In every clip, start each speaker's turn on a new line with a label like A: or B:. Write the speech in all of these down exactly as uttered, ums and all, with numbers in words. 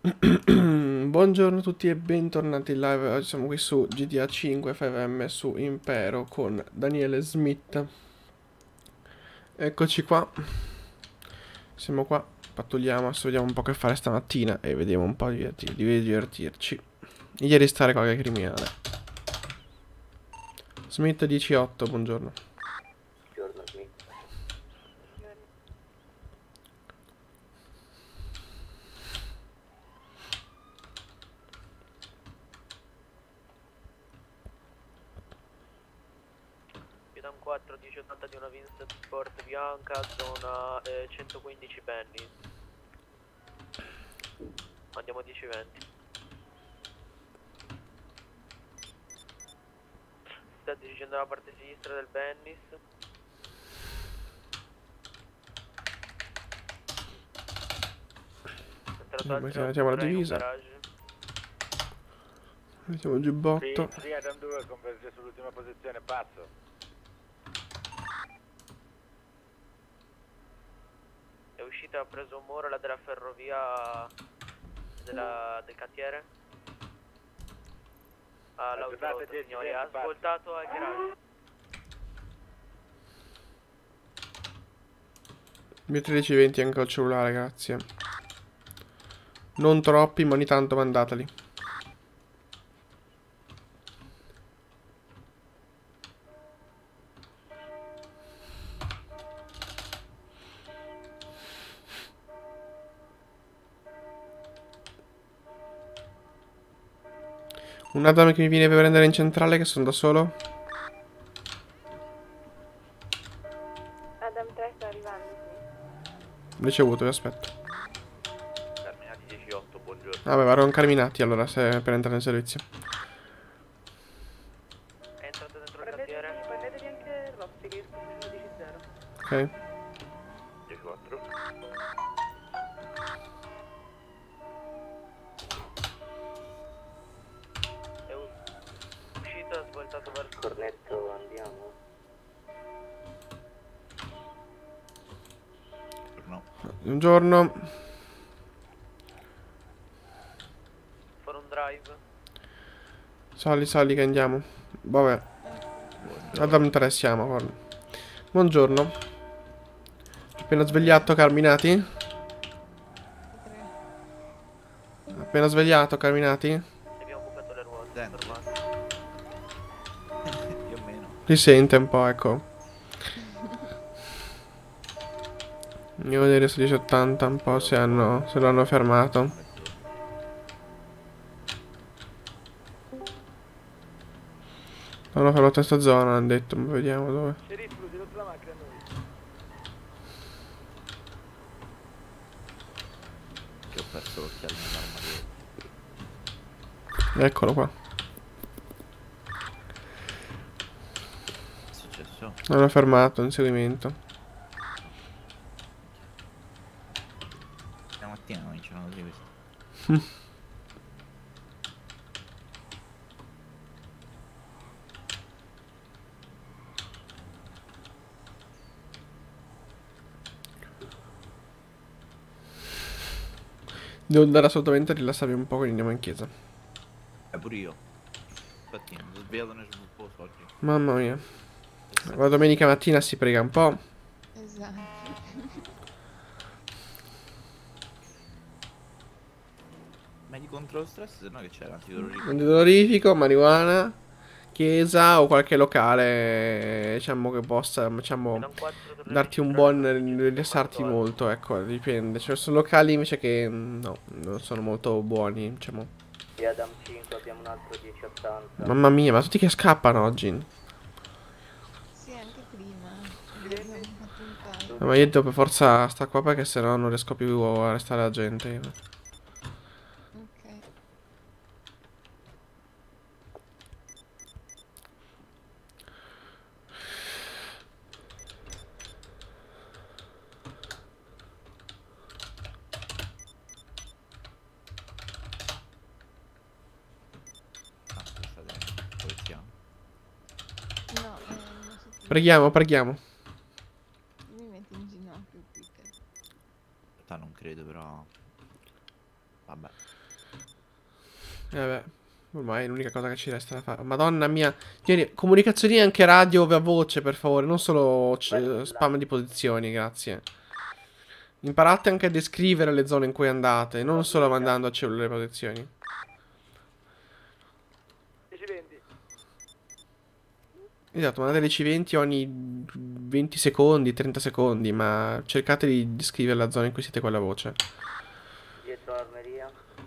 A: Buongiorno a tutti e bentornati in live. Oggi siamo qui su G T A cinque F M su Impero con Daniele Smith. Eccoci qua. Siamo qua, pattugliamo, adesso vediamo un po' che fare stamattina e vediamo un po' di, divertir di divertirci. Ieri stare qualche criminale. Smith dieci otto, buongiorno.
B: Buongiorno Smith.
C: Vietnam quattro dieci ottanta di una Vincent Sport bianca, zona eh, centoquindici Benny. Andiamo dieci venti. Sta dirigendo la parte sinistra del Bennis.
A: Mettiamo la divisa. Mettiamo il giubbotto.
D: Sì, sì, Adam due, converge sull'ultima posizione, pazzo.
C: È uscita, ha preso un muro la della ferrovia della, del cantiere. Ah, l'auto, signori, ha ascoltato al garage.
A: Mio tredici venti anche al cellulare, grazie. Non troppi, ma ogni tanto mandateli. Un Adam che mi viene per prendere in centrale, che sono da solo.
E: Adam tre sta arrivando, sì.
A: Ricevuto, vi aspetto.
D: Carminati dieci otto, buongiorno.
A: Vabbè, vado con Carminati allora, se per entrare nel servizio.
C: È entrato dentro il
E: Prendetevi,
C: cantiere.
E: prendetevi anche Rossi che sono dieci zero.
A: Ok.
D: dieci quattro.
C: È uscito, ha svoltato verso
B: Cornetto, andiamo.
D: No.
A: Un giorno.
C: fare un drive.
A: Sali, sali che andiamo. Vabbè. Adam tre siamo, guarda. Buongiorno. Appena svegliato, Carminati? Appena svegliato, Carminati?
C: Abbiamo bucato le ruote.
D: Dentro.
C: Fermate.
D: Più o meno.
A: Si sente un po', ecco. Andiamo a vedere su dieci ottanta un po' se hanno, se l'hanno fermato. L'hanno fermato in sta zona, hanno detto, ma vediamo dove.
D: Sceriffo, ti rotto la macchina a noi. Che ho perso l'occhiale nell'armadio.
A: Eccolo qua.
D: Che è successo?
A: L'hanno fermato in seguimento.
D: Stamattina non c'erano così questi.
A: Devo andare assolutamente a rilassarmi un po', quindi andiamo in chiesa.
D: Eh, pure io. Infatti, mi sono svegliato nel riposo oggi.
A: Mamma mia. La domenica mattina si prega un po'.
E: Esatto.
D: Ma di contro lo stress, se no che c'era antidolorifico.
A: Antidolorifico, marijuana, chiesa o qualche locale, diciamo, che possa, diciamo,
C: Vietnam quattro, tornate
A: darti un
C: in
A: buon,
C: centrale.
A: rilassarti molto, ecco, dipende. Cioè, sono locali invece che, mm, no, non sono molto buoni, diciamo.
B: Sì, Adam cinque, abbiamo un altro dieci ottanta.
A: Mamma mia, ma tutti che scappano oggi.
E: Sì, anche prima. Abbiamo fatto un paio.
A: No, ma io devo per forza sta qua perché sennò non riesco più a arrestare la gente. io.
E: Ok.
D: Ah, questa è polizia.
E: No, eh, non so più.
A: Preghiamo, preghiamo.
E: Mi metti in ginocchio qui. che-
D: In realtà non credo, però. Vabbè.
A: E vabbè, ormai è l'unica cosa che ci resta da fare. Madonna mia. Ieri, comunicazioni anche radio a voce, per favore. Non solo c- spam di posizioni, grazie. Imparate anche a descrivere le zone in cui andate, non solo mandando a cellulare le posizioni.
C: dieci venti.
A: Esatto, mandate le C venti ogni venti secondi, trenta secondi, ma cercate di descrivere la zona in cui siete con la voce.
B: Dietro l'armeria.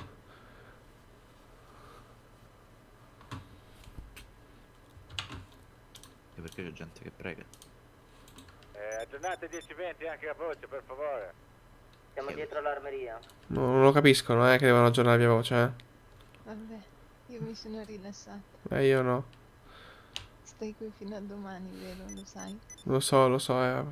D: E perché c'è gente che prega.
F: Eh, aggiornate dieci venti anche a voce, per favore.
B: Siamo dietro l'armeria.
A: No, non lo capisco, non è che devono aggiornare la mia voce, eh.
E: Vabbè, io mi sono rilassata.
A: Eh, io no.
E: Stai qui fino a domani, vero? Lo sai?
A: Lo so, lo so, eh.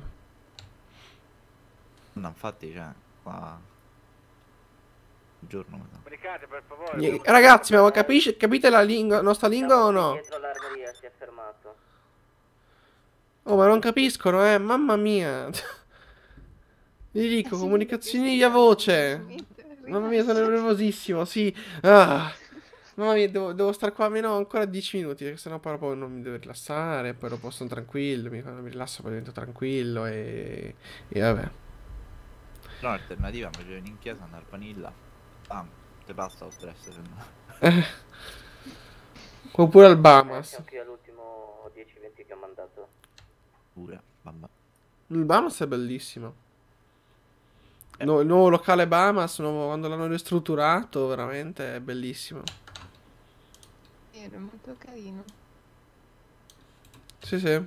D: No, infatti, cioè, qua... Il giorno, mi sa.
F: Comunicate, per favore.
A: Gli- Ragazzi, ma capisci, capite la lingua, nostra lingua o no?
B: Dietro l'armeria si è fermato.
A: Oh, ma non capiscono, eh, mamma mia. Gli dico, comunicazioni via voce. Mamma mia, sono nervosissimo, sì. Ah. Mamma mia, devo, devo stare qua almeno ancora dieci minuti, perché sennò poi dopo non mi devo rilassare, poi dopo sono tranquillo, mi, quando mi rilasso poi divento tranquillo e... e vabbè.
D: No, l'alternativa invece in chiesa andare a Panilla. Ah, te passa lo stress, se no.
A: Eh. Oppure al Bahamas.
B: Siamo qui all'ultimo dieci venti che ho mandato.
D: Pure, vabbè.
A: Il Bahamas è bellissimo. No, il nuovo locale Bahamas, nuovo- quando l'hanno ristrutturato, veramente è bellissimo.
E: Era molto carino.
A: Sì, sì.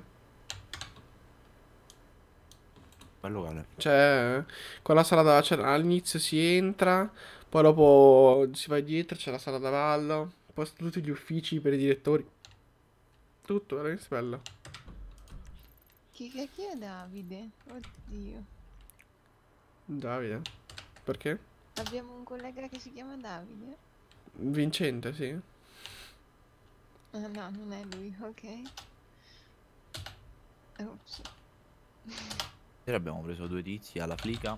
D: Bello quale.
A: Cioè, con la sala da... cioè, all'inizio si entra, poi dopo si va dietro, c'è la sala da ballo, poi sono tutti gli uffici per i direttori. Tutto, veramente bello.
E: Chi cacchio è Davide? Oddio.
A: Davide. Perché?
E: Abbiamo un collega che si chiama Davide?
A: Vincente, sì.
E: Ah no, non è lui, ok. Ops.
D: Ieri abbiamo preso due tizi alla flica.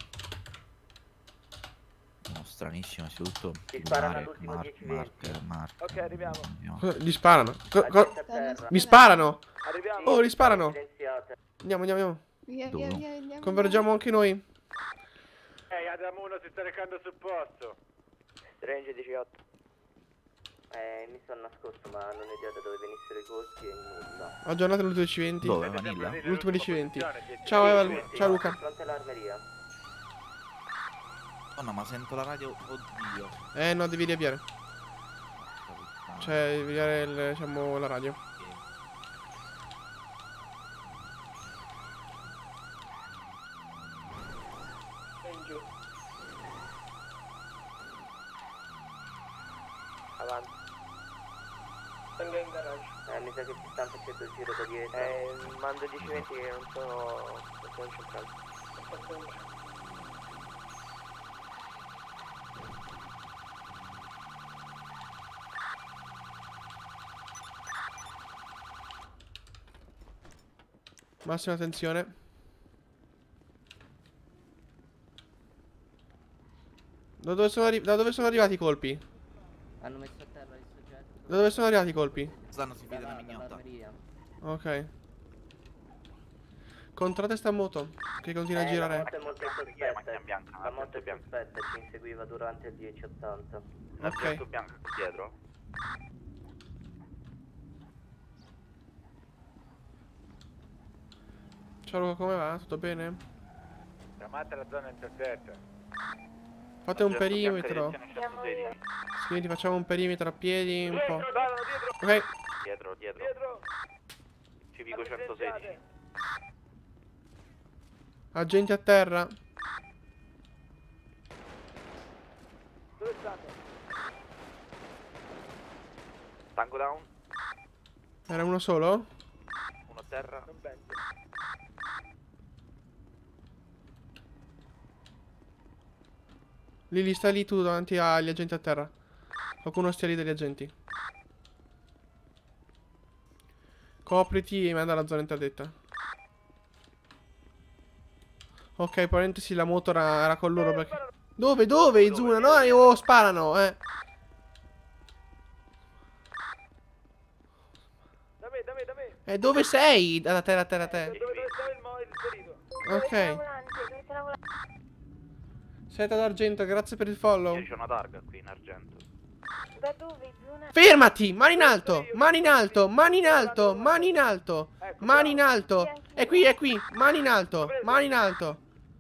D: Uno stranissimo istituto.
B: Ti sparano
D: Marek,
B: all'ultimo
D: Mark,
B: dieci
D: Mark,
B: venti.
D: Mark.
C: Ok, arriviamo.
A: Cosa- Gli sparano. Co- co-
B: Agente a terra.
A: mi sparano!
C: Arriviamo.
A: Oh, li sparano!
B: Silenziate.
A: Andiamo, andiamo, andiamo.
E: Via,
D: Dove?
E: via, via, andiamo.
A: Convergiamo anche noi.
F: Ehi, Adam uno si sta recando sul posto.
C: Range diciotto.
B: Eh, mi sono nascosto, ma non ho idea da dove venissero i colpi e nulla.
A: Aggiornate l'ultimo dieci venti.
D: Dove? Vanilla?
A: L'ultimo dieci venti.
F: Posizione,
A: Ciao,
F: dieci
A: Eval.
F: venti.
A: Ciao, Luca.
B: Fronte all'armeria.
D: Oh no, ma sento la radio. Oddio.
A: Eh, no, devi riavviare. Cioè, devi avviare il- diciamo, la radio.
C: In giù. Avanti. Tengo in garage.
B: Eh, mi sa che ci stanno facendo il giro da dietro.
C: Eh, mando dieci venti che non sono... non sono centrale.
A: Massima attenzione. Da dove sono, arri- da dove sono arrivati i colpi?
B: Hanno messo a terra il soggetto.
A: Da dove sono arrivati i colpi?
D: Stanno si vede
B: Da
D: una
B: là,
D: mignotta.
B: dall'armeria.
A: Ok. Contratesta moto, che continua a
B: Eh, la
A: girare.
B: moto è molto
D: Macchina
B: sospetta.
D: bianca,
B: La moto è
D: bianca.
B: sospetta, ci inseguiva durante il dieci ottanta.
A: Ok.
D: bianca dietro.
A: Ciao Luca, come va? Tutto bene?
F: Chiamate la zona interdetta.
A: Fate un perimetro. Quindi facciamo un perimetro a piedi, un po'. Ok.
D: Dietro, dietro.
C: Dietro.
D: Civico centosedici.
A: Agenti a terra.
C: Dove state?
D: Tango down.
A: Era uno solo?
D: Uno a terra.
C: Non penso.
A: Lili, stai lì tu davanti agli agenti a terra. Qualcuno stia lì degli agenti. Copriti e manda alla zona interdetta. Ok, probabilmente sì, la moto era, era con loro perché... Dove, dove, Izuna? No, oh, sparano, eh.
C: Da me, da me, da me.
A: Eh, dove sei? Da te, da te, da te.
C: Dove, dove stava il, mo- il ferito?
A: Ok. Seta d'argento, grazie per il follow.
D: C'è una targa qui in argento.
E: Da dove, Zuna?
A: Fermati! Mani in alto! Mani in alto! Mani in alto! Mani in alto! Mani in alto! È qui, è qui! Mani in alto! Mani in alto!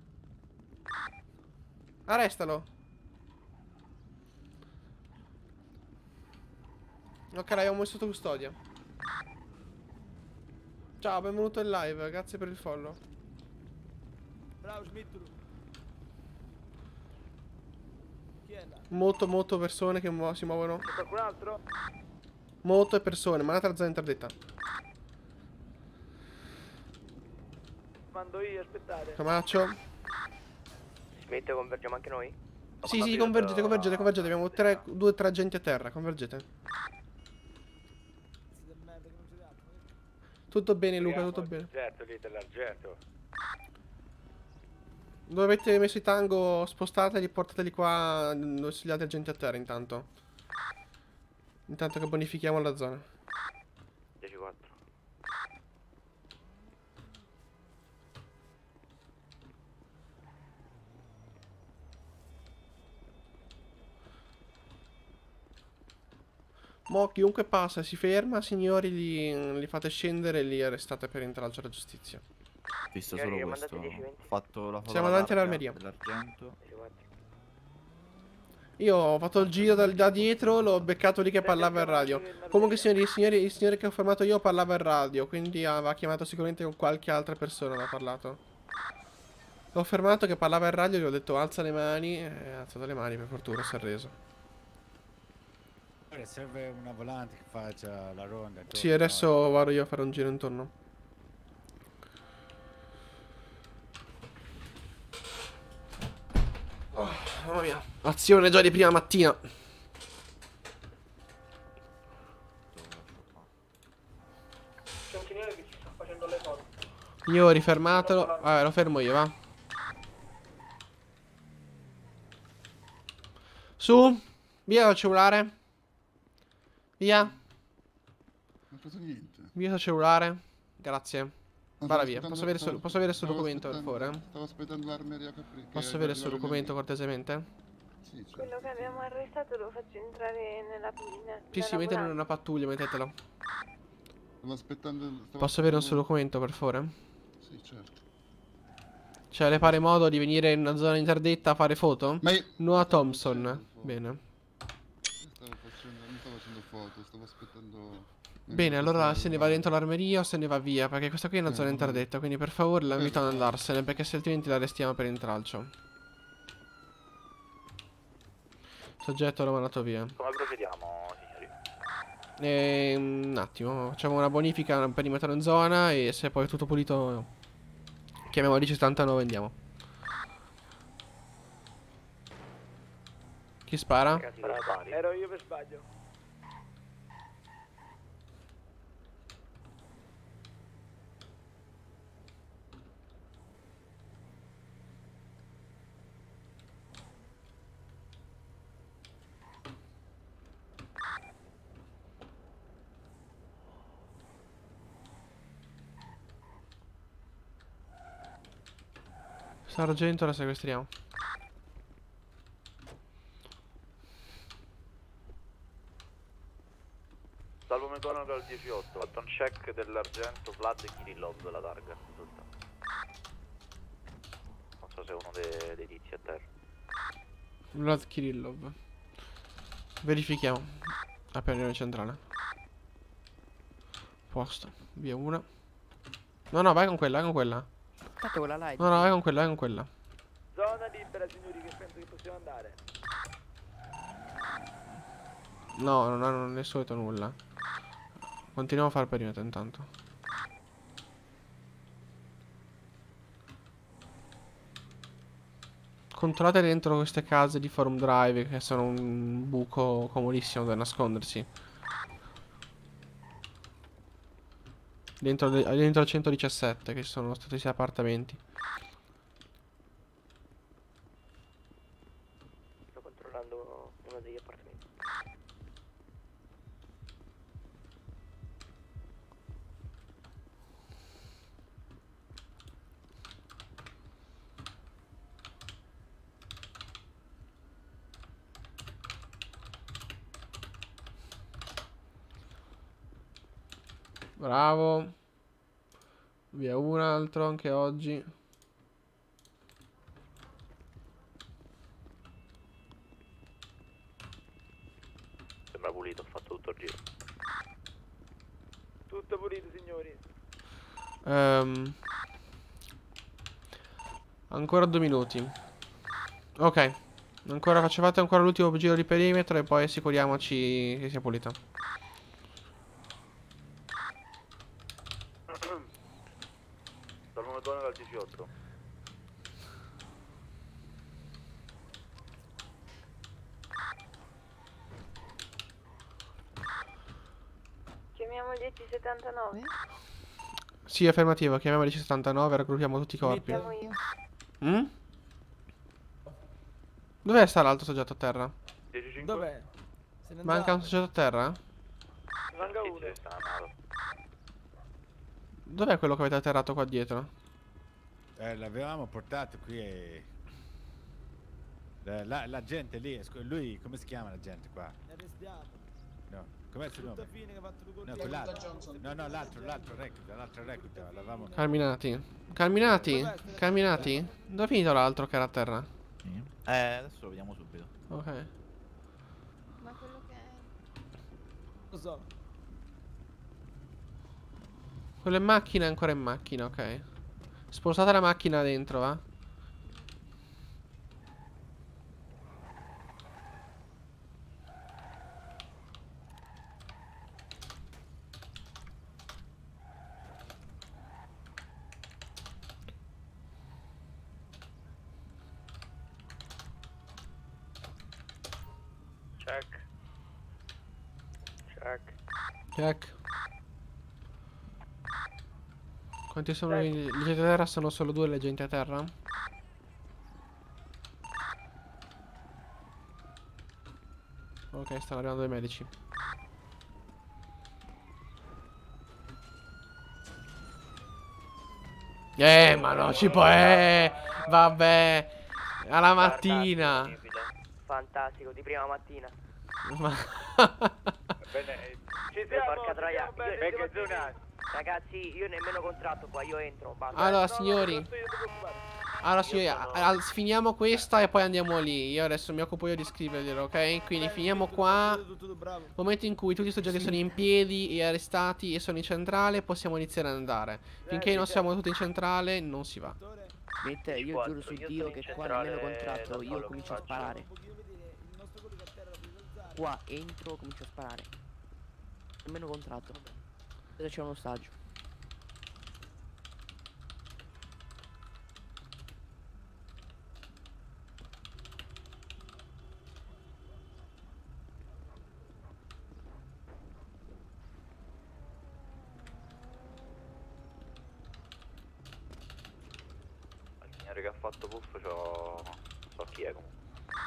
A: Arrestalo! Ok, l'abbiamo messo sotto custodia. Ciao, benvenuto in live, grazie per il follow.
C: Bravo, smettilo. Chi è là?
A: Molto, molto persone che mu- si muovono.
C: C'è qualcun altro?
A: Molte persone, ma la zona interdetta.
C: Mando io, aspettate.
A: Camaccio.
B: Smith, convergiamo anche noi?
A: Sì, sì, convergete, convergete, convergete. Abbiamo tre, due, tre agenti a terra, convergete. Tutto bene, Luca, tutto bene.
F: Certo, lì dell'argento.
A: Dove avete messo i tango, spostateli, portateli qua, dove sono gli altri agenti a terra intanto. Intanto che bonifichiamo la zona.
B: dieci quattro.
A: Mo' chiunque passa e si ferma, signori, li, li fate scendere e li arrestate per intralcio alla giustizia.
D: Ho visto
B: Signori,
D: solo
B: mandate
D: questo.
B: dieci venti.
D: Ho fatto la foto.
A: Siamo
D: alla
A: davanti
D: targa
A: all'armeria.
D: dell'argento.
B: dieci quattro.
A: Io ho fatto il giro da, da dietro, l'ho beccato lì che parlava in radio. Comunque, signori, il signore, il signore che ho fermato io parlava in radio, quindi aveva chiamato sicuramente con qualche altra persona, aveva parlato. L'ho fermato che parlava in radio e gli ho detto alza le mani, e ha alzato le mani, per fortuna si è arreso.
F: Serve una volante che faccia la ronda. intorno
A: Sì,
F: a
A: adesso
F: noi.
A: vado io a fare un giro intorno. Oh, mamma mia. Azione già di prima mattina.
C: C'è un signore che ci sta facendo le foto.
A: Signori, fermatelo. Vabbè, lo fermo io, va. Su. Via dal cellulare. Via.
G: Non ho fatto niente.
A: Via dal cellulare. Grazie.
G: No,
A: Vada
G: stavo
A: via.
G: aspettando-
A: Posso avere, il suo-
G: stavo-
A: posso avere il suo
G: stavo
A: documento, per
G: aspettando-
A: favore?
G: Stavo aspettando l'armeria Capri. che
A: Posso avere il suo
G: arrivava
A: documento,
G: lì.
A: cortesemente?
G: Sì, certo.
E: Quello che abbiamo arrestato lo faccio entrare nella pinna.
A: Sì, sì, mettelo in una pattuglia, mettetelo.
G: Stavo aspettando. stavo
A: Posso avere il suo
G: aspettando-
A: documento, per favore?
G: Sì, certo.
A: Cioè, le pare modo di venire in una zona interdetta a fare foto?
G: Ma io...
A: Noah
G: stavo
A: Thompson.
G: facendo foto.
A: Bene.
G: Io Stavo facendo... Non stavo facendo foto, stavo aspettando...
A: Bene, allora se ne va dentro l'armeria o se ne va via, perché questa qui è una
G: Eh,
A: zona
G: va bene.
A: interdetta, quindi per favore la invito ad
G: Eh,
A: andarsene, perché se altrimenti la arrestiamo per intralcio. Soggetto l'ho mandato via.
D: Come procediamo, signori?
A: E, un attimo, facciamo una bonifica, un perimetro in zona e se poi è tutto pulito chiamiamo dieci settantanove e andiamo. Chi spara?
B: Ragazzi, dove spari?
C: Ero io per sbaglio.
A: Sargento, la sequestriamo.
D: Salvo Meconato al diciotto. Ho fatto un check dell'argento Vlad Kirillov, la targa. Tutta. Non so se è uno dei, dei tizi a terra.
A: Vlad Kirillov. Verifichiamo. Apertura centrale. Posto. Via una. No, no, vai con quella, vai con quella.
B: Tanto quella là è...
A: No, no, vai con quella, vai con quella.
C: Zona libera, signori, che penso che possiamo andare.
A: No, non hanno nessuno detto nulla. Continuiamo a fare perimetro intanto. Controllate dentro queste case di Forum Drive che sono un buco comodissimo da nascondersi. Dentro, de- dentro il centodiciassette che ci sono stati sei appartamenti.
C: uno, uno degli appartamenti.
A: Bravo. Via un altro anche oggi.
H: Sembra pulito, ho fatto tutto il giro.
C: Tutto pulito, signori.
A: Ehm, ancora due minuti. Ok. Ancora facevate ancora l'ultimo giro di perimetro e poi assicuriamoci che sia pulita.
H: Dall'uno due al diciotto.
E: Chiamiamo dieci settantanove?
A: Sì, affermativo. Chiamiamo il settantanove, raggruppiamo tutti i corpi.
E: Chiamo io.
A: Mm? Dov'è sta l'altro soggetto a terra?
H: dieci cinque.
C: Dov'è? Se ne
A: Manca un soggetto a terra?
C: Manca uno.
H: Sta nato.
A: Dov'è quello che avete atterrato qua dietro?
F: Eh, l'avevamo portato qui e... La, la, la gente lì, scu- lui, come si chiama la gente qua?
C: Arrestiamo.
F: No, com'è il suo nome?
C: fine che ha fatto due
F: No, quell'altro. No, no, l'altro, l'altro recluta, l'altro recluta, l'avevamo...
A: Carminati. Carminati? Carminati? Dove è finito l'altro che era a terra?
D: Sì. Eh, adesso lo vediamo subito.
A: Ok.
E: Ma quello che è...
C: Lo so.
A: Quello in macchina è ancora in macchina, ok. Spostate la macchina dentro, va?
C: Check. Check.
A: Check. Quanti sono i leggenti a terra? Sono solo due leggenti a terra? Ok, stanno arrivando dei medici. Eh, ma no, ci può... Eh, vabbè. Alla mattina.
B: Fantastico, di prima mattina.
A: Ma...
F: Bene,
C: Ci
B: Porca troia, io-
F: perché zona...
B: Ragazzi, io nemmeno contratto qua, io entro, basta.
A: Allora, signori. Allora, signori, a- a- finiamo questa e poi andiamo lì. Io adesso mi occupo io di scriverglielo, ok? Quindi finiamo qua. Momento in cui tutti i soggetti sono in piedi e arrestati e sono in centrale, possiamo iniziare ad andare. Finché non siamo tutti in centrale, non si va.
B: Smith, io giuro su Dio che qua nemmeno contratto, io comincio a sparare. Qua entro, comincio a sparare. Nemmeno contratto. Cosa c'è uno ostaggio?
H: Il signore che ha fatto puff c'ho... so chi è comunque.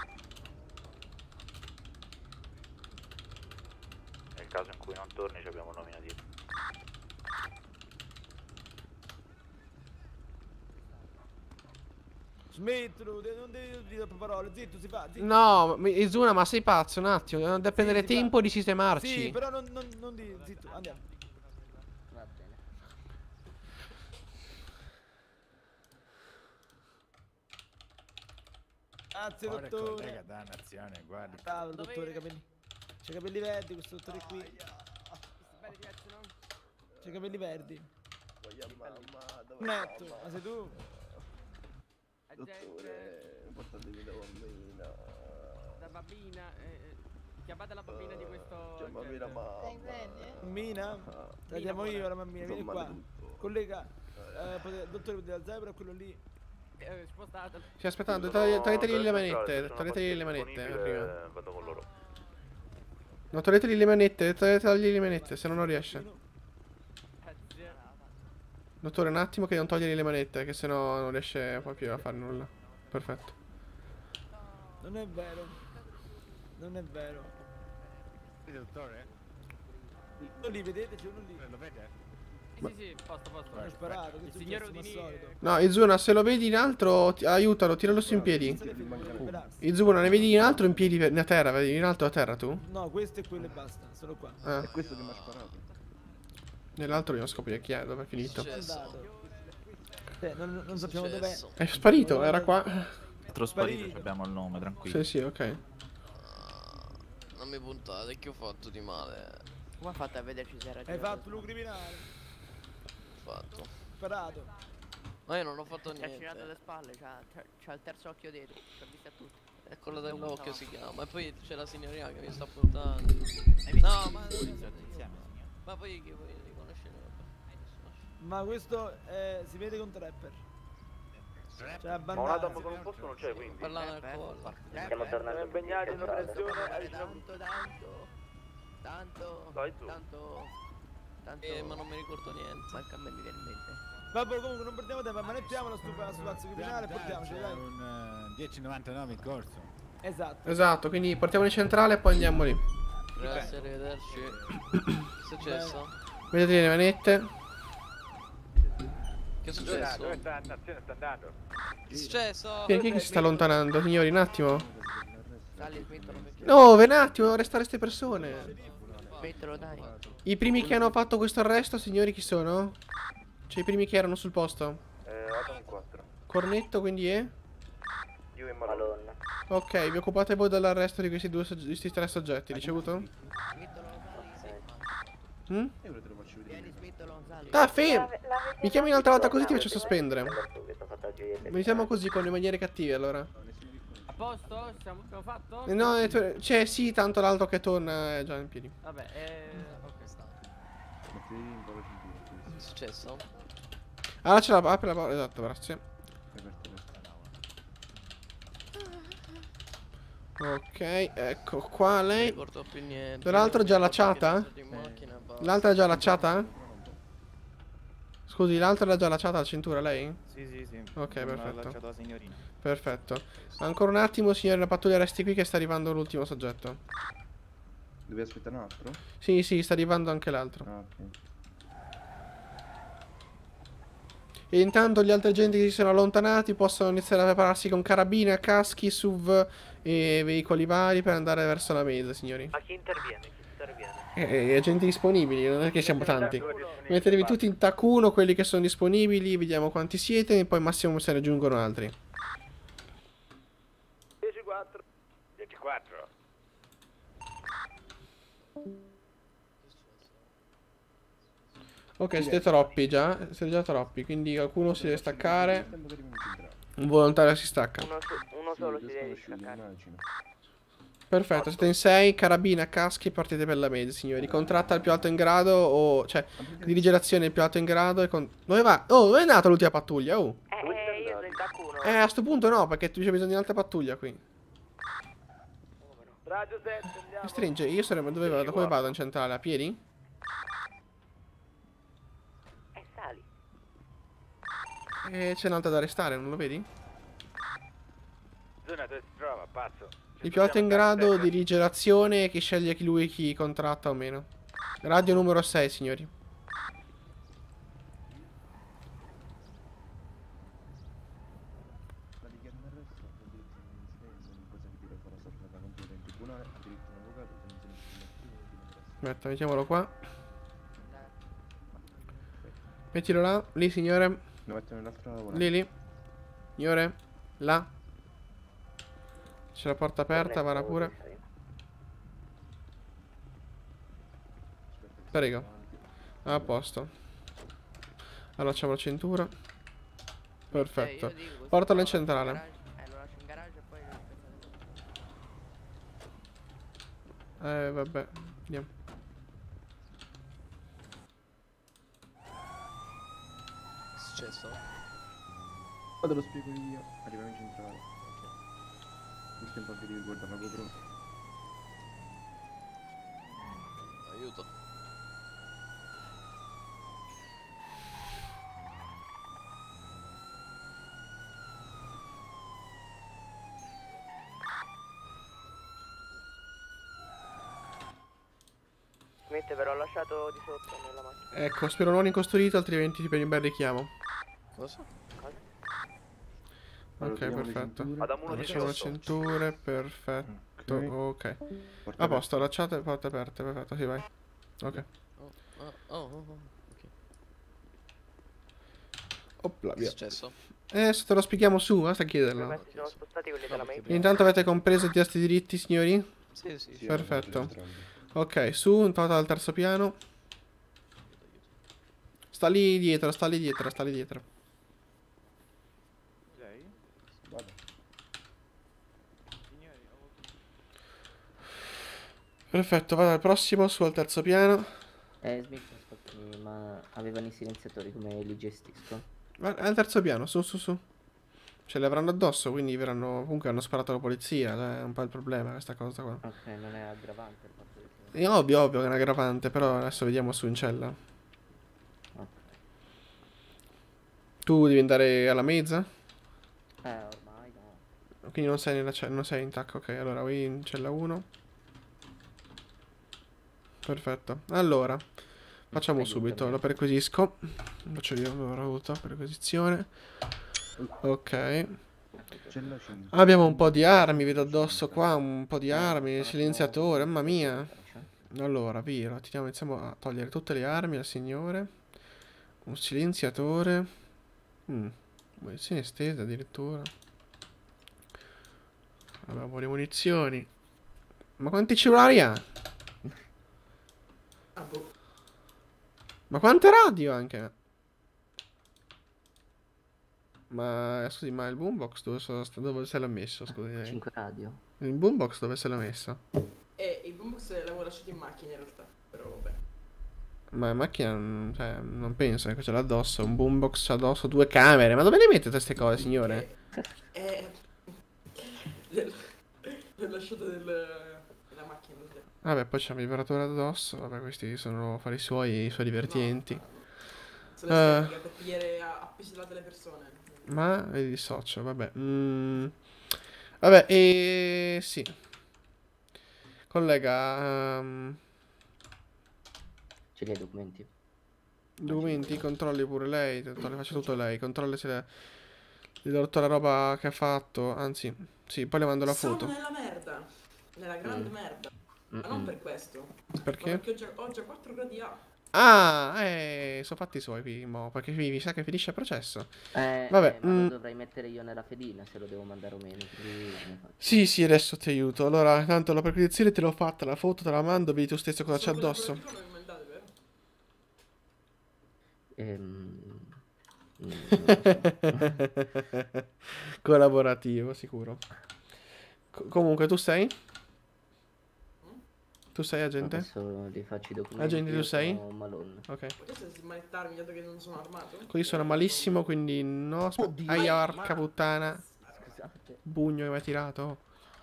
H: Nel caso in cui non torni ci abbiamo nominativo.
C: Smettilo, de- non devi dire troppe parole, zitto, si fa, zitto.
A: No, mi- Izuna, ma sei pazzo un attimo. Deve prendere
C: si fa.
A: tempo di sistemarci.
C: Sì, però non, non, non di, zitto, andiamo. Grazie,
F: Ora
C: dottore.
F: collega dannazione, guardi.
C: Bravo, dottore, capelli. C'ha i capelli verdi questo dottore qui. C'ha i capelli verdi. Netto, ma sei tu?
I: Dottore, portatemi la bambina.
J: La bambina, eh, chiamate la bambina di questo...
I: C'è bambina ma...
E: Stai bene?
C: Bambina? La chiamo io la bambina, vieni qua. Collega, eh, potete- dottore della zebra, quello lì.
J: Eh, spostatela.
A: Sì, aspettate, togli- toglietegli le manette. Toglietegli le manette. Prima.
H: Vado con loro.
A: No, toglietegli le manette. Toglietegli le manette, se no non riesce.
J: Grazie.
A: Dottore, un attimo che non togliergli le manette, che se no non riesce proprio a fare nulla. Perfetto.
C: Non è vero.
I: Non è vero.
F: Vedi, dottore?
I: Uno lì, vedete? C'è uno lì.
F: Lo vede?
J: Sì, sì, posto, posto.
I: Hanno sparato,
J: Il
I: questo è
J: signor
I: un
J: Udini...
I: solito.
A: No, Izuna, se lo vedi in alto, ti- aiutalo, tiralo su in piedi. Izuna, ne vedi in alto o in piedi per- a terra? Vedi in alto a terra tu?
I: No, questo è quello e basta, sono qua.
A: Ah.
G: È questo che mi ha sparato.
A: Nell'altro dobbiamo scoprire chi è, dove è finito.
I: È andato. Eh, non, non sappiamo dov'è.
A: È sparito, era qua.
D: Altro sparito, abbiamo il nome, tranquillo.
A: Sì, sì, ok.
K: Non mi puntate, che ho fatto di male?
J: Come ha fatto a vederci se era
I: Hai fatto un criminale.
K: Fatto.
I: Sparato.
K: Ma io non ho fatto
J: Ci ha girato
K: niente.
J: le spalle, c'ha, c'ha- c'ha il terzo occhio dietro, ci ha visto a tutti.
K: È quello dell'occhio si chiama. E poi c'è la signorina che mi sta puntando. No, ma. Ma poi che voi li conoscete?
I: Ma questo eh, si vede con Trapper. Cioè,
H: Ma un Adam con un posto non c'è, quindi.
K: Parlano al collo.
B: Stiamo tornando
C: impegnati in operazione.
J: Tanto, tanto, tanto,
H: Dai tu.
J: tanto, tanto...
K: Eh, ma non mi ricordo niente.
J: Manca a me mi viene in mente.
I: Vabbè, comunque non perdiamo tempo, manettiamo la stufa la stupazzo criminale e portiamoci,
F: C'è
I: dai.
F: un uh, dieci novantanove in corso.
I: Esatto.
A: Esatto, quindi portiamoli in centrale e poi andiamo lì.
K: Grazie, arrivederci. Che è successo?
A: Vedete le manette?
K: Che è successo?
H: Dove sta la nazione sta andando?
K: Che è successo?
A: Chi è, chi è che si sta allontanando, signori? Un attimo.
J: Sali, smettilo,
A: No, un attimo, devo arrestare queste persone.
J: smettilo, dai.
A: I primi che hanno fatto questo arresto, signori, chi sono? Cioè, i primi che erano sul posto.
H: Eh, Adam quattro.
A: Cornetto, quindi è?
H: Io in Malone.
A: Ok, vi occupate voi dell'arresto di questi due sogge- di questi tre soggetti, ricevuto?
J: Smettilo,
A: Mm?
G: Io te lo faccio vedere.
J: vieni, smettilo, sali.
A: Ah, fermo! Mi chiami un'altra volta così ti faccio sospendere.
B: Mi
A: Iniziamo così con le maniere cattive, allora.
J: A posto? Siamo, abbiamo fatto?
A: Eh, No, eh, tu- cioè, sì, tanto l'altro che torna è già in piedi.
J: Vabbè, eh...
K: Ok, sta.
G: Metti in palla cintura.
K: Che è successo?
A: Allora ce la apri la porta, esatto, grazie. Ok, ecco qua
K: Non mi
A: lei.
K: ricordo più niente.
A: L'altro già
K: Non mi ricordo che
A: allacciata?
K: ero in macchina, basta.
A: L'altra è già allacciata? Scusi, l'altra l'ha già allacciata alla cintura lei?
D: Sì, sì, sì.
A: Ok,
D: Non l'ha
A: perfetto.
D: allacciato la signorina.
A: Perfetto. Ancora un attimo, signori, la pattuglia resti qui che sta arrivando l'ultimo soggetto.
G: Devi aspettare un altro?
A: Sì, sì, sta arrivando anche l'altro.
G: Ah, ok.
A: E intanto gli altri agenti che si sono allontanati possono iniziare a prepararsi con carabine, caschi, S U V e veicoli vari per andare verso la mesa, signori.
C: Ma chi interviene? Chi interviene?
A: Eh, agenti disponibili, non è che siamo tanti. Mettetevi tutti in tac uno, quelli che sono disponibili, vediamo quanti siete e poi massimo se ne aggiungono altri.
C: dieci quattro.
H: dieci quattro.
A: Ok, siete troppi già, siete già troppi, quindi qualcuno si deve staccare. Un volontario si stacca.
B: Uno, so- uno solo si deve staccare.
A: Perfetto, siete in sei, carabina, caschi e partite per la mesa, signori. Contratta il più alto in grado o... cioè, dirige l'azione il più alto in grado e con... Dove va? Oh, dove è nata l'ultima pattuglia? Oh.
B: Eh, eh, io sono in tac uno.
A: Eh, a sto punto no, perché tu c'è bisogno di un'altra pattuglia qui.
C: Radio sette, andiamo.
A: Che stringe, io sarei... Dove vado? Dove vado in centrale? A piedi?
B: Eh, sali.
A: E c'è un'altra da arrestare, non lo vedi?
H: Zona dove si trova, pazzo.
A: Il più alto in grado dirige l'azione e chi sceglie chi lui chi contratta o meno. Radio numero sei, signori.
G: La dichiarano arresto, la direzione di insistenza, ogni cosa che ti farà saltare compiuta in tribunale, ha diritto a un avvocato, se non si mette più di una
A: Aspetta, mettiamolo qua. Mettilo là, lì signore.
G: Lo metto nell'altra lavora.
A: Lì, lì. Signore, là. C'è la porta aperta, vada pure. Prego. A posto. Allacciamo la cintura. Perfetto. Portalo in centrale.
J: Eh, lo lascio in garage e poi...
A: Eh, vabbè. Andiamo.
K: Che è successo?
G: Ma te lo spiego io. Arriviamo in centrale. Nel tempo che devi guardare la GoPro.
K: Aiuto.
C: Smette però ho lasciato di sotto nella macchina.
A: Ecco, spero non incosturito, altrimenti ti prendi un bel richiamo.
K: Cosa?
A: Ok, perfetto.
H: Adamuno
A: Allora,
H: di
A: facciamo le
H: sotto.
A: cinture, perfetto, ok.
G: Porta
A: A posto, lasciate le porte aperte, perfetto, sì, vai. Ok.
K: Oh, oh, oh, oh, oh. Ok.
A: Opla,
K: Che è
A: via.
K: successo?
A: Eh, adesso te lo spieghiamo su, basta
C: I
A: chiederlo.
C: mezzi sono spostati quelli della main.
A: Intanto avete compreso i tasti diritti, signori?
K: Sì, sì.
G: Sì,
A: Perfetto.
G: ho preso entrambi.
A: Ok, su, entrata al terzo piano. Sta lì dietro, sta lì dietro, sta lì dietro.
G: Vado.
A: Perfetto, vado al prossimo, su al terzo piano.
B: Eh, Smith, ascoltami, ma avevano i silenziatori come li gestisco?
A: Va- Al terzo piano, su, su, su. Ce li avranno addosso, quindi verranno. Comunque hanno sparato la polizia, cioè, è un po' il problema questa cosa qua.
B: Ok, non è aggravante il fatto che
A: È ovvio, ovvio che è un aggravante, però adesso vediamo su in cella.
B: Ok.
A: Tu devi andare alla mezza?
B: Eh, ormai no.
A: Quindi non sei nella cella, non sei in tacco, ok, allora vai in cella uno. Perfetto. Allora, facciamo
B: Aiutami.
A: subito, lo perquisisco. Faccio io, allora, avuto perquisizione. Ok.
G: Cella cinque.
A: Abbiamo un po' di armi, vedo addosso qua, un po' di armi, silenziatore, mamma mia. Allora, via, tiriamo, iniziamo a togliere tutte le armi al signore. Un silenziatore. Mm. Munizioni estese addirittura. Abbiamo le munizioni. Ma quanti cellulari ha? Ma quante radio anche? Ma scusi, ma il boombox dove, so- dove se l'ha messo? Scusi, lei?
B: cinque radio.
A: Il boombox dove se l'ha messo?
J: E il boombox l'avevo lasciato in macchina in realtà, però vabbè.
A: Ma in macchina non, cioè, non penso che ce l'ha addosso. Un boombox addosso, due camere. Ma dove le mettete queste cose, signore?
J: Eh... L'ho lasciato nel... nella macchina. così.
A: Vabbè, poi c'è un vibratore addosso. Vabbè, questi sono affari suoi, i suoi divertimenti.
J: Sono
A: Eh.
J: esterni per pigliare a, a pistollate le persone.
A: Ma mi dissocio, vabbè. Mm. Vabbè, e sì. Collega, ehm,
B: Ce li hai i documenti?
A: documenti, controlli pure lei. Le faccio tutto lei. Controlli se le... gli do tutta la roba che ha fatto. Anzi, sì, poi le mando la foto.
J: Sono nella merda. Nella grande
B: Mm.
J: merda. Ma non per questo. Ma
A: Perché?
J: perché ho già, ho già quattro gradi A.
A: Ah, eh, sono fatti i suoi qui, mo, perché qui mi sa che finisce il processo.
B: Eh,
A: Vabbè,
B: eh, ma
A: mm.
B: lo dovrei mettere io nella fedina se lo devo mandare o meno. quindi come faccio?
A: Sì, sì, adesso ti aiuto. Allora, tanto la perquisizione te l'ho fatta, la foto te la mando, vedi tu stesso cosa c'è
J: Solo quella
A: addosso.
J: operativa non mi mandate, vero?
B: Ehm, mm, non lo so.
A: Collaborativo, sicuro. Co- comunque, tu sei? Tu sei agente?
B: Adesso li faccio i documenti.
A: Agente, tu
B: io
A: sei?
B: sono Malone.
A: Ok.
J: Potete smanettarmi dato che non sono armato?
A: Qui sono malissimo, quindi no. aspe- Aia, porca puttana.
B: Scusate.
A: Bugno che mi ha tirato.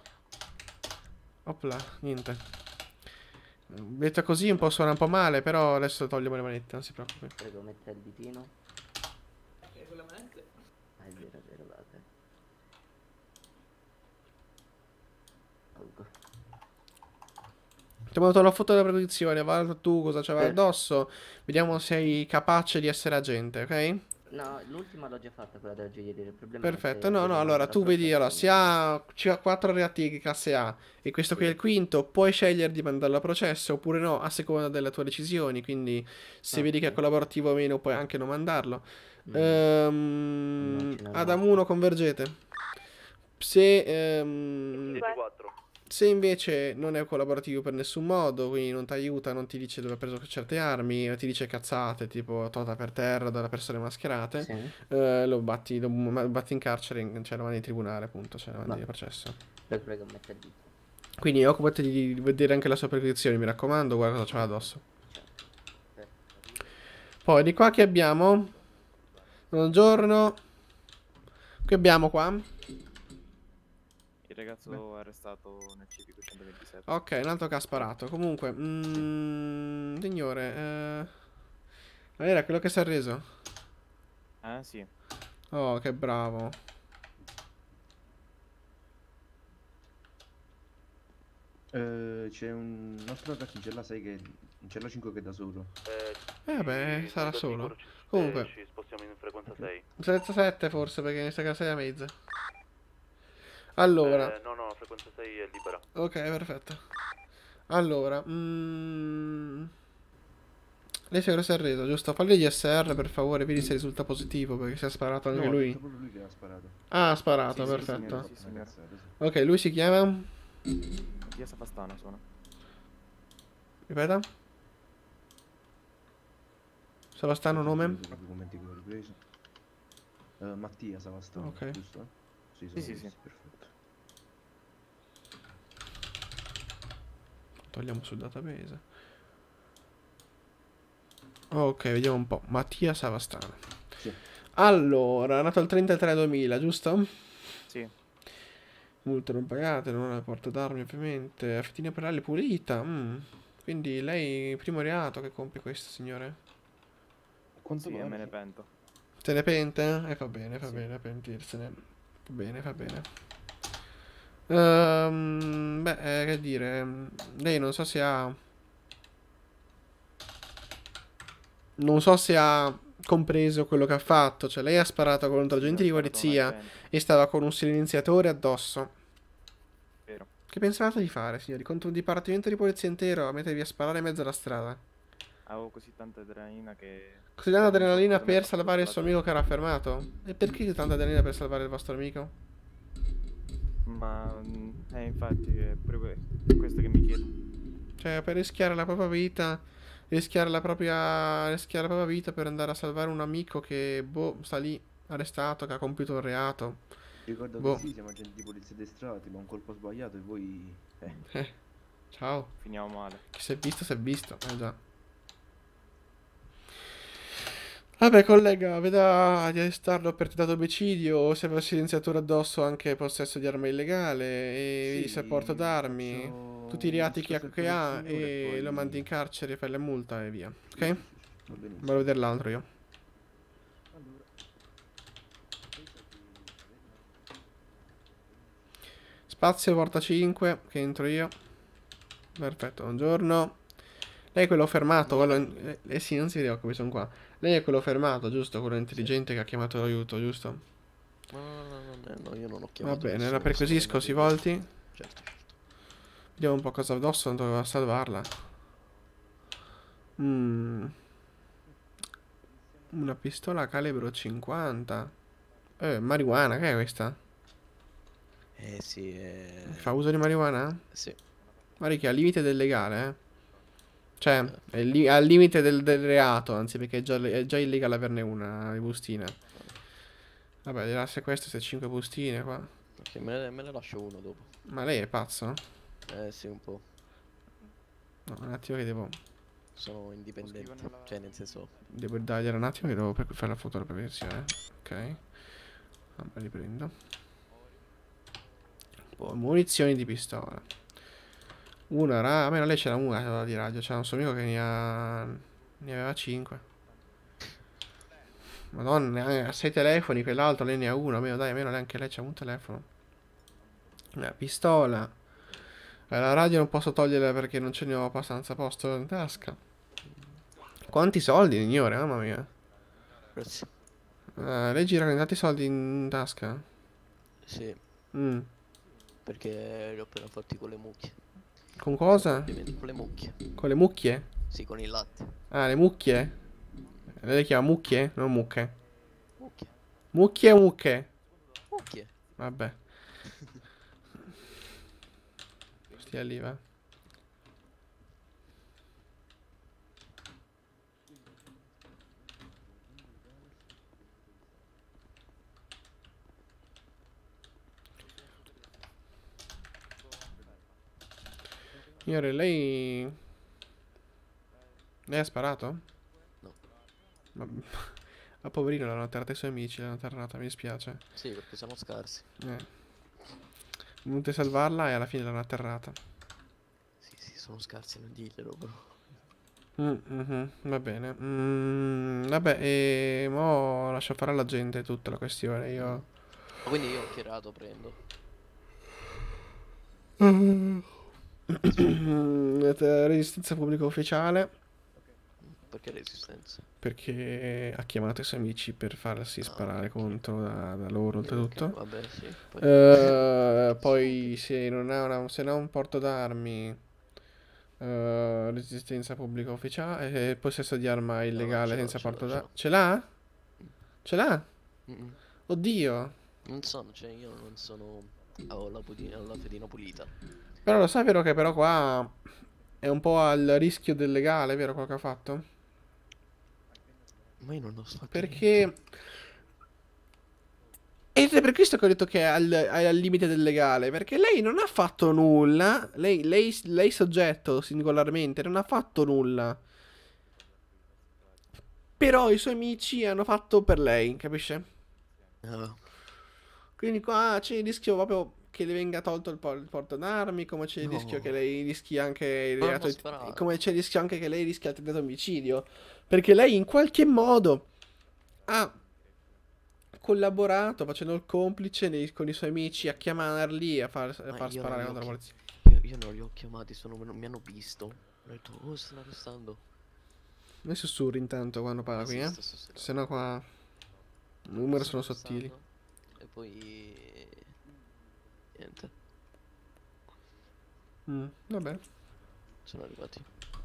A: Opla, niente. Detto così un po' suona un po' male, però adesso togliamo le manette, non si preoccupi.
B: Prego, metta il ditino.
J: Ok, con le manette.
B: Ah, è vero, è vero, guarda. Tolgo.
A: Ti ho mandato la foto della produzione, valuta tu cosa c'aveva
B: Eh.
A: addosso. Vediamo se sei capace di essere agente, ok?
B: No, l'ultima l'ho già fatta, quella della gioielleria. Il problema è
A: Perfetto,
B: se
A: no,
B: devo
A: no, allora
B: mandare
A: tu
B: al
A: vedi, allora,
B: processo.
A: se ha, ci ha quattro reattivi classe A e questo qui è il quinto, puoi scegliere di mandarlo a processo oppure no, a seconda delle tue decisioni, quindi se vedi che è
B: Ok.
A: collaborativo o meno puoi anche non mandarlo.
B: Mm.
A: Ehm,
B: Immagino no.
A: Adam uno convergete. Se, ehm,
H: ventiquattro.
A: se invece non è collaborativo per nessun modo, quindi non ti aiuta, non ti dice dove ha preso certe armi, ti dice cazzate tipo tota per terra dalle persone mascherate,
B: Sì.
A: eh, lo batti, lo batti in carcere, in- cioè lo mandi in tribunale, appunto, cioè lo mandi
B: Va.
A: in processo.
B: Prego, prego, metta il dito.
A: Quindi occupati di di vedere anche la sua perquisizione, mi raccomando, guarda cosa c'ha addosso.
B: Certo. Perfetto.
A: Poi di qua che abbiamo? Buongiorno. Che abbiamo qua?
L: Il ragazzo arrestato nel civico centoventisette.
A: Ok, un altro che ha sparato. Comunque, mm, signore, eh... era quello che si è reso.
L: Ah, sì.
A: Oh, che bravo.
G: Eh, c'è un nostro ragazzo in cella sei che in cella cinque che è da solo.
A: Eh vabbè, sarà solo.
H: Ci
A: Comunque,
H: spostiamo in frequenza sei.
A: senza sette forse, perché mi sa che sei a mezza. Allora,
H: Eh, no, no, frequenza sei è libera.
A: ok, perfetto. Allora, mm, lei si è reso, giusto? Falli gli S R per favore, vedi se risulta positivo, perché si è sparato anche
G: No,
A: lui.
G: è stato proprio lui che ha sparato.
A: Ah, ha sparato,
L: Sì, sì,
A: perfetto.
L: sì, signor.
A: Ok, lui si chiama?
L: Mattia Savastano sono.
A: Ripeta? Savastano nome?
G: I documenti che ho ripreso. Eh, Mattia Savastano,
A: Ok.
G: giusto? Sì,
L: Sì,
G: sono
L: sì,
G: questi,
L: sì.
G: perfetto.
A: Togliamo sul database. Ok, vediamo un po'. Mattia Savastano.
G: Sì.
A: Allora, è nato il trentatré duemila, giusto?
L: Sì.
A: Multe non pagate, non ha la porta d'armi ovviamente. Affettina penale pulita. mm. Quindi lei, primo reato che compie questo, signore?
G: Quanto
L: Sì, e
G: pare?
L: me ne pento.
A: Se ne pente? E fa bene, fa
L: Sì.
A: bene a pentirsene. Va bene, va bene. Ehm, beh, eh, che dire. Lei non so se ha... Non so se ha compreso quello che ha fatto. Cioè, lei ha sparato contro
L: Sì,
A: agenti
L: ho
A: di
L: sparato a un
A: polizia
L: agente.
A: e stava con un silenziatore addosso.
L: Vero.
A: Che pensavate di fare, signori? Contro un dipartimento di polizia intero a mettervi a sparare in mezzo alla strada?
L: Avevo così tanta adrenalina che...
A: Così tanta
L: non so
A: adrenalina
L: cosa mi ha
A: per
L: fatto
A: salvare il
L: sulla
A: suo amico che era fermato? E perché tanta adrenalina per salvare il vostro amico?
L: Ma... mm, Eh, infatti, è proprio questo che mi chiedo.
A: Cioè, per rischiare la propria vita, rischiare la propria, rischiare la propria vita per andare a salvare un amico che, boh, sta lì, arrestato, che ha compiuto un reato.
G: Ricordo
A: Boh.
G: che sì, siamo agenti di polizia addestrati, ma un colpo sbagliato e voi... Eh,
A: Eh, ciao.
L: Finiamo male.
A: Chi si è visto, si è visto. Eh già. Vabbè, collega, veda di arrestarlo per tentato omicidio, se aveva silenziatore addosso anche possesso di arma illegale e
G: Sì,
A: se porto d'armi,
G: faccio
A: tutti i reati che ha,
G: un
A: che
G: discorso
A: ha
G: al signore e
A: e
G: poi-
A: lo mandi in carcere, fai la multa e via. Ok?
G: Sì, sì, sì, va benissimo.
A: Vado a vedere l'altro io.
G: Allora,
A: Spazio, porta cinque, che entro io. Perfetto, buongiorno. Lei è quello fermato, quello... Eh, eh sì, non si preoccupi, sono qua. Lei è quello fermato, giusto? Quello intelligente che ha chiamato l'aiuto, giusto?
K: No, no, no, no, no, io non ho
A: Va
K: chiamato
A: bene,
K: nessuno,
A: la perquisisco,
K: stavo
A: si
K: venendo-
A: volti.
K: Certo, certo.
A: Vediamo un po' cosa addosso, non doveva salvarla. Mm. Una pistola calibro cinquanta. Eh, marijuana, che è questa?
K: Eh sì, eh...
A: Fa uso di marijuana?
K: Sì.
A: Guarda che è al limite del legale, eh. Cioè, è li- al limite del, del reato, anzi, perché è già, è già illegale averne una di bustina. Vabbè, dirà se queste, se cinque bustine qua.
K: Ok, me ne, me ne lascio uno dopo.
A: Ma lei è pazzo?
K: Eh sì, un po'.
A: No, un attimo che devo...
K: Sono indipendente. Cioè, nel senso...
A: Devo dargliela un attimo che devo per- fare la foto della prevenzione. Ok. Vabbè, riprendo. Poi, munizioni di pistola. Una ra... A meno lei c'era una di radio. C'era un suo amico che ne ha... Ne aveva cinque. Madonna, ne ha sei telefoni. Quell'altro lei ne ha uno. Almeno dai, almeno lei, anche lei c'ha un telefono. Una pistola. Eh, la radio non posso toglierla perché non ce ne ho abbastanza posto in tasca. Quanti soldi, signore? Mamma mia.
K: Grazie.
A: Eh, lei gira con tanti soldi in tasca?
K: Sì,
A: Mm.
K: perché li ho appena fatti con le mucche.
A: Con cosa?
K: Ovviamente con le mucche.
A: Con le mucchie?
K: Sì, con il latte.
A: Ah, le mucchie? Lei le chiama mucchie? Non mucche.
K: Mucche.
A: Mucchie o mucche?
K: Mucche.
A: Vabbè. Stia lì, va. Signore, lei... Lei ha sparato?
K: No.
A: Ma... Ma poverino, l'hanno atterrata i suoi amici, l'hanno atterrata, mi dispiace.
K: Sì, perché siamo scarsi.
A: Eh. Venute a salvarla e alla fine l'hanno atterrata.
K: Sì, sì, sono scarsi, non diglielo però.
A: Mm, mhm, va bene. Mm, vabbè, e mo lascio fare alla gente tutta la questione. Io...
K: Ma quindi io che rato prendo?
A: Resistenza pubblica ufficiale.
K: Perché resistenza?
A: Perché ha chiamato i suoi amici per farsi sparare contro da, da loro,
K: Ok,
A: oltretutto.
K: vabbè, sì. Poi...
A: Eh, poi se non ha una, se non ha un porto d'armi, eh, resistenza pubblica ufficiale, e possesso di arma illegale
K: ce l'ho,
A: senza
K: ce l'ho,
A: porto
K: ce
A: d'armi.
K: l'ho.
A: Ce l'ha? Ce l'ha?
K: Mm-mm.
A: Oddio.
K: Non sono, cioè io non sono... Ho la, pudi- ho la fedina pulita.
A: Però lo sai, vero che però qua è un po' al rischio del legale, vero quello che ha fatto?
K: Ma io non lo so.
A: Perché... Ed è per questo che ho detto che è al, è al limite del legale. Perché lei non ha fatto nulla. Lei, lei, lei soggetto singolarmente non ha fatto nulla. Però i suoi amici hanno fatto per lei, capisce?
K: Ah,
A: Quindi qua c'è il rischio proprio che le venga tolto il, por- il porto d'armi. Come c'è il
K: No.
A: rischio che lei rischi anche il
K: Ma non
A: reato.
K: sparare.
A: Come c'è il rischio anche che lei rischi il tentato omicidio. Perché lei in qualche modo ha collaborato facendo il complice nei- con i suoi amici a chiamarli e a far, a
K: ma
A: far
K: io
A: sparare
K: non
A: contro
K: li
A: la
K: ho
A: polizia.
K: chi- Io, io non li ho chiamati, sono, mi hanno visto. Ho detto, oh, stanno arrestando.
A: Non sussurri intanto quando parla qui,
K: Sì,
A: eh?
K: sto sussurrando.
A: Se no qua i numeri sono
K: Sto
A: sottili.
K: arrestando. E poi... Niente,
A: Mm, vabbè.
K: sono arrivati.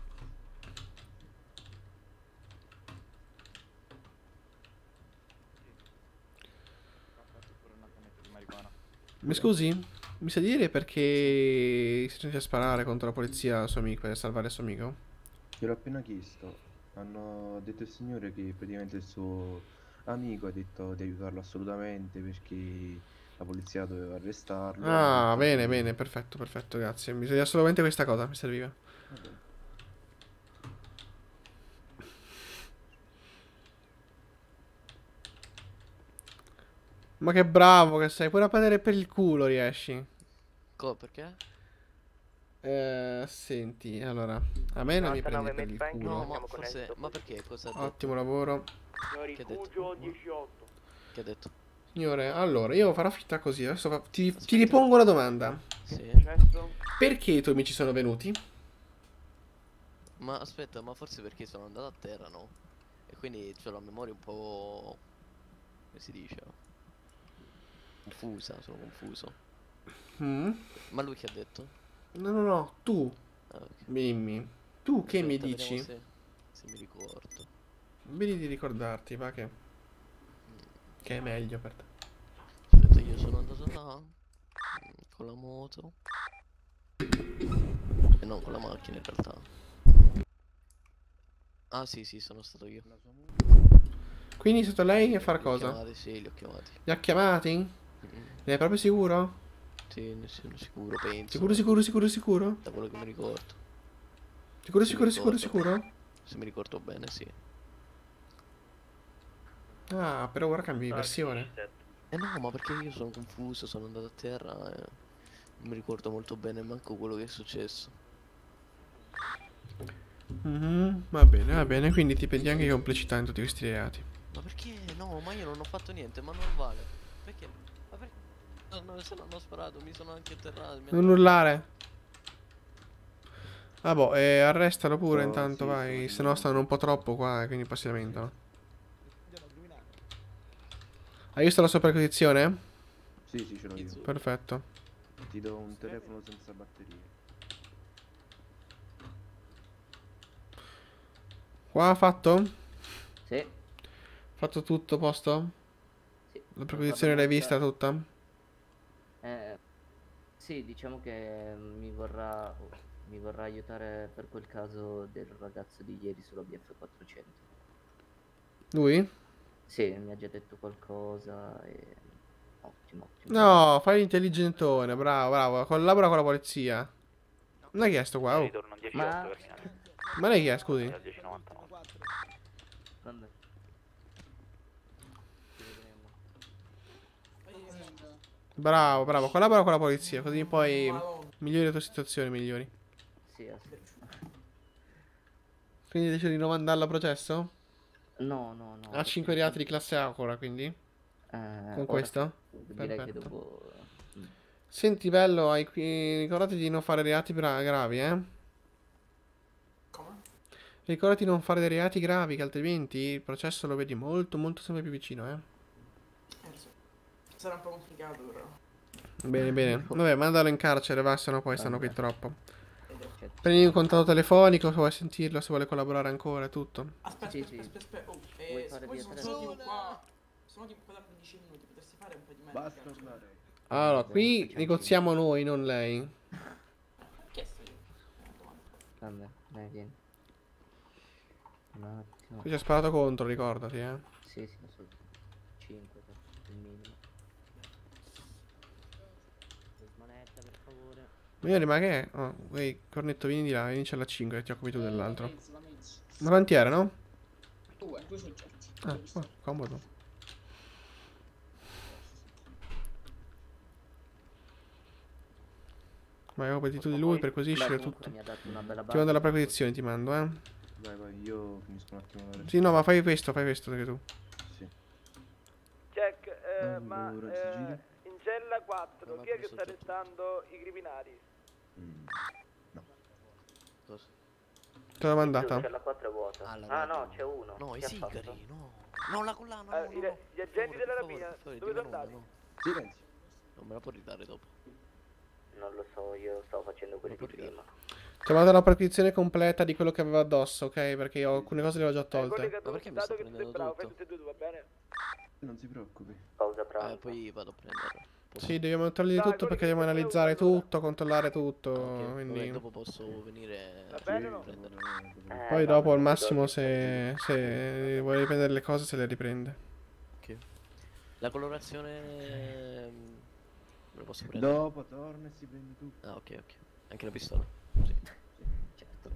A: Mi scusi? Mi sa dire perché si sente a sparare contro la polizia al suo amico per salvare il suo amico?
G: Gliel'ho appena chiesto. Hanno detto il signore che praticamente il suo amico ha detto di aiutarlo assolutamente perché la polizia doveva arrestarlo.
A: Ah,
G: ha detto
A: bene,
G: che-
A: bene, perfetto, perfetto, grazie. Mi serviva solamente questa cosa, mi serviva.
G: Vabbè.
A: Ma che bravo che sei, pure a prendere per il culo riesci.
K: Co, perché?
A: Eh, senti, allora, a me non mi prendi per il
K: No,
A: culo.
K: ma forse... Ma perché? Cosa ha detto?
A: Ottimo lavoro.
C: Signori,
K: Che ha detto?
C: Cugio diciotto.
K: Che ha detto?
A: Signore, allora, io farò finta così. Adesso fa- ti, ti ripongo una domanda.
K: Sì.
A: Perché i tuoi amici sono venuti?
K: Ma aspetta, ma forse perché sono andato a terra, no? E quindi ho la memoria un po'... come si dice? Confusa, sono confuso.
A: Mm?
K: Ma lui che ha detto?
A: No, no, no, tu,
K: Ah, ok.
A: Mimmi. Tu che mi
K: Aspetta, vediamo
A: dici?
K: Se, se mi ricordo.
A: Vedi di ricordarti, va che... Che è meglio per te.
K: Aspetta, io sono andato là mm, con la moto. E non con la macchina in realtà. Ah sì sì, sono stato io.
A: Quindi è stato lei a fare
K: Li ho
A: cosa?
K: chiamati, sì, li ho chiamati.
A: Li ha chiamati?
K: Mm-mm.
A: Ne è proprio sicuro?
K: Sì, ne sono sicuro, penso.
A: Sicuro, sicuro, sicuro, sicuro?
K: Da quello che mi ricordo.
A: Sicuro,
K: Se
A: sicuro,
K: mi
A: sicuro,
K: ricordo.
A: sicuro?
K: Se mi ricordo bene, sì.
A: Ah, però ora cambi versione.
K: Eh no, ma perché io sono confuso, sono andato a terra e non mi ricordo molto bene manco quello che è successo.
A: Mhm, va bene, va bene, quindi ti penti anche complicità in tutti questi reati.
K: Ma perché? No, ma io non ho fatto niente, ma non vale. Perché? Ma perché? No, no, se non ho sparato, mi sono anche atterrato. mi
A: Non
K: hanno-
A: urlare. Ah boh, e arrestalo pure
G: Oh,
A: intanto,
G: sì,
A: vai.
G: sì,
A: Se no
G: sì.
A: stanno un po' troppo qua, e quindi poi si lamentano. Hai visto la sua perquisizione?
G: Sì, sì, ce l'ho io.
A: Perfetto.
G: Ti do un telefono senza batterie.
A: Qua ha fatto?
B: Sì.
A: Fatto tutto, posto?
B: Sì.
A: La perquisizione l'hai vista tutta?
B: Eh, sì, diciamo che mi vorrà, mi vorrà aiutare per quel caso del ragazzo di ieri sulla B F quattrocento.
A: Lui?
B: Sì, mi ha già detto qualcosa e... Ottimo, ottimo.
A: No, fai l'intelligentone, bravo, bravo. Collabora con la polizia. Non hai chiesto qua, oh.
H: Ritorno dieci
B: Ma-
H: otto Verminano.
A: Ma lei chi è, scusi?
H: Al dieci novantanove.
B: Vabbè.
A: Bravo, bravo, collabora con la polizia, così poi migliori le tue situazioni, migliori.
B: Sì, assolutamente.
A: Quindi decidi di non mandarlo a processo?
B: No, no, no.
A: Ha cinque reati di classe A ancora, quindi?
B: Eh,
A: Con
B: ora
A: questo?
B: sì, direi che
A: Perfetto.
B: dopo... mm.
A: Senti, bello, hai qui... ricordati di non fare reati bra- gravi, eh?
M: Come?
A: Ricordati di non fare dei reati gravi, che altrimenti il processo lo vedi molto, molto sempre più vicino, eh?
M: Eh sì. Sarà un po' complicato però.
A: Bene, bene. Vabbè, mandalo in carcere, va, sennò poi stanno qui troppo.
B: Cioè,
A: Prendi un contatto telefonico, se vuoi sentirlo, se vuole collaborare ancora, è tutto.
M: Aspetta,
B: Sì,
M: aspetta,
B: sì.
M: aspetta, aspetta. Oh,
B: Vuoi
M: eh,
B: fare
M: poi
B: via
M: sono
B: telefono?
M: solo tipo qua. Sono tipo qua da quindici minuti, potresti fare un po' di meglio.
G: Basta parlare.
A: Allora, qui negoziamo noi, non lei.
M: Che stai? Eh, domanda.
B: Vabbè, dai, vieni. Un attimo.
A: Qui ci ha sparato contro, ricordati, eh.
B: Sì, sì, su cinque il minimo. Smanetta, per favore.
A: Migliore, ma che è? Oh, ehi, cornetto, vieni di là, vienici alla cinque, che ti occupi tu dell'altro. Davantiere, no?
N: Due, due soggetti.
A: Ah, oh, comodo. Vai, occupati tu di lui, perquisisci tutto.
B: Mi ha dato una bella
A: Ti mando la perquisizione, ti mando, eh.
G: Vai, vai, io finisco un attimo la
A: Sì, no, ma fai questo, fai questo anche tu.
G: Sì.
I: Jack, eh, ma
G: Allora,
I: eh,
G: sigillo?
I: in cella quattro,
K: Non
I: chi è
K: va
I: che
K: preso
I: sta
K: tutto.
I: arrestando i criminali?
G: Mm.
K: Cosa?
A: Te l'ho mandata.
C: C'è la quattro è vuota.
K: Ah, la
C: Ah
K: radio.
C: no, c'è uno.
K: No, i
C: Chi ha fatto?
K: sigari, no. No, la collana,
I: Eh,
K: no,
I: i-
K: no, no.
I: gli agenti
K: Per
I: della
K: favore,
I: rapina,
K: per favore,
I: dove
K: dimmi
I: sono
K: il nome,
I: andati?
K: no.
G: Silenzio.
K: Non me la può ridare dopo.
C: Non lo so, io stavo facendo quelli di
K: può ridare.
C: prima.
A: Ti ho mandato la perquisizione completa di quello che aveva addosso, ok? Perché io alcune cose le ho già
I: Eh,
A: tolte.
I: collega tu,
K: Ma perché mi
I: dato
K: sta
I: che tu sei
K: prendendo
I: bravo, fai
K: tutto?
I: tutte e due, va bene?
G: Non si preoccupi.
C: Pausa
K: Eh,
C: pranzo.
K: poi vado a prenderlo. Posso?
A: Sì, dobbiamo togliere di
I: Dai,
A: tutto
I: quelli
A: perché
I: che
A: dobbiamo
I: sono
A: analizzare
I: euro, allora.
A: tutto, controllare tutto.
K: Ah, ok,
A: Quindi...
K: vabbè, dopo posso venire
I: Va
K: a
I: bene o no?
K: prendere.
C: Eh,
A: Poi
C: no,
A: dopo al
C: non
A: massimo
C: do-
A: se, se vuoi riprendere le cose se le riprende.
K: Ok. La colorazione... mm, Me lo posso prendere?
G: Dopo torna e si prende tu.
K: Ah, ok, ok. Anche la pistola? Sì.
C: Certo.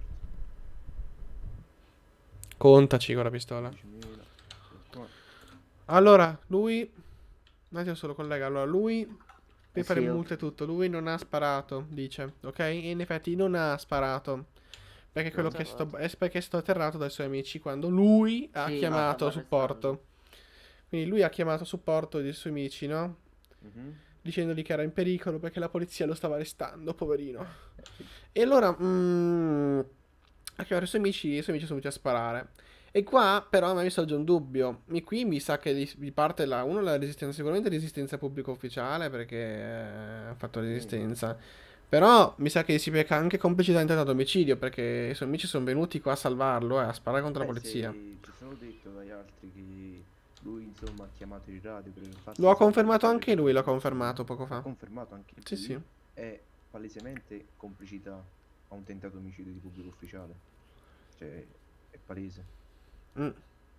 A: Contaci con la pistola.
G: diecimila. Qua.
A: Allora, lui... Un attimo solo, collega. Allora, lui... Per
B: Eh
A: fare
B: sì, io-
A: multe e tutto. Lui non ha sparato, dice. Ok? E in effetti non ha sparato. Perché quello
K: Non
A: che
K: ha
A: è stato,
K: sparato.
A: è perché è stato atterrato dai suoi amici quando lui ha
B: Sì,
A: chiamato
B: no, stavo
A: supporto. Quindi lui ha chiamato supporto dei suoi amici, no?
G: Mhm.
A: Dicendogli che era in pericolo perché la polizia lo stava arrestando, poverino. E allora mm, ha chiamato i suoi amici e i suoi amici sono venuti a sparare. E qua però a me mi sorge un dubbio. E qui mi sa che di, di parte la, uno la resistenza, sicuramente resistenza pubblico ufficiale perché eh, ha fatto resistenza. Però mi sa che si becca anche complicità intenta ad omicidio perché i suoi amici sono venuti qua a salvarlo e a sparare contro la
G: Beh,
A: polizia.
G: se ci sono detto dagli altri che lui insomma ha chiamato il radio per farsi
A: Lo ha
G: sapere
A: confermato
G: delle
A: anche lui, l'ha
G: cose.
A: confermato poco
G: Ha
A: fa.
G: confermato anche
A: Sì,
G: lui.
A: sì.
G: È palesemente complicità a un tentato omicidio di pubblico ufficiale. Cioè, è palese.
A: Mm.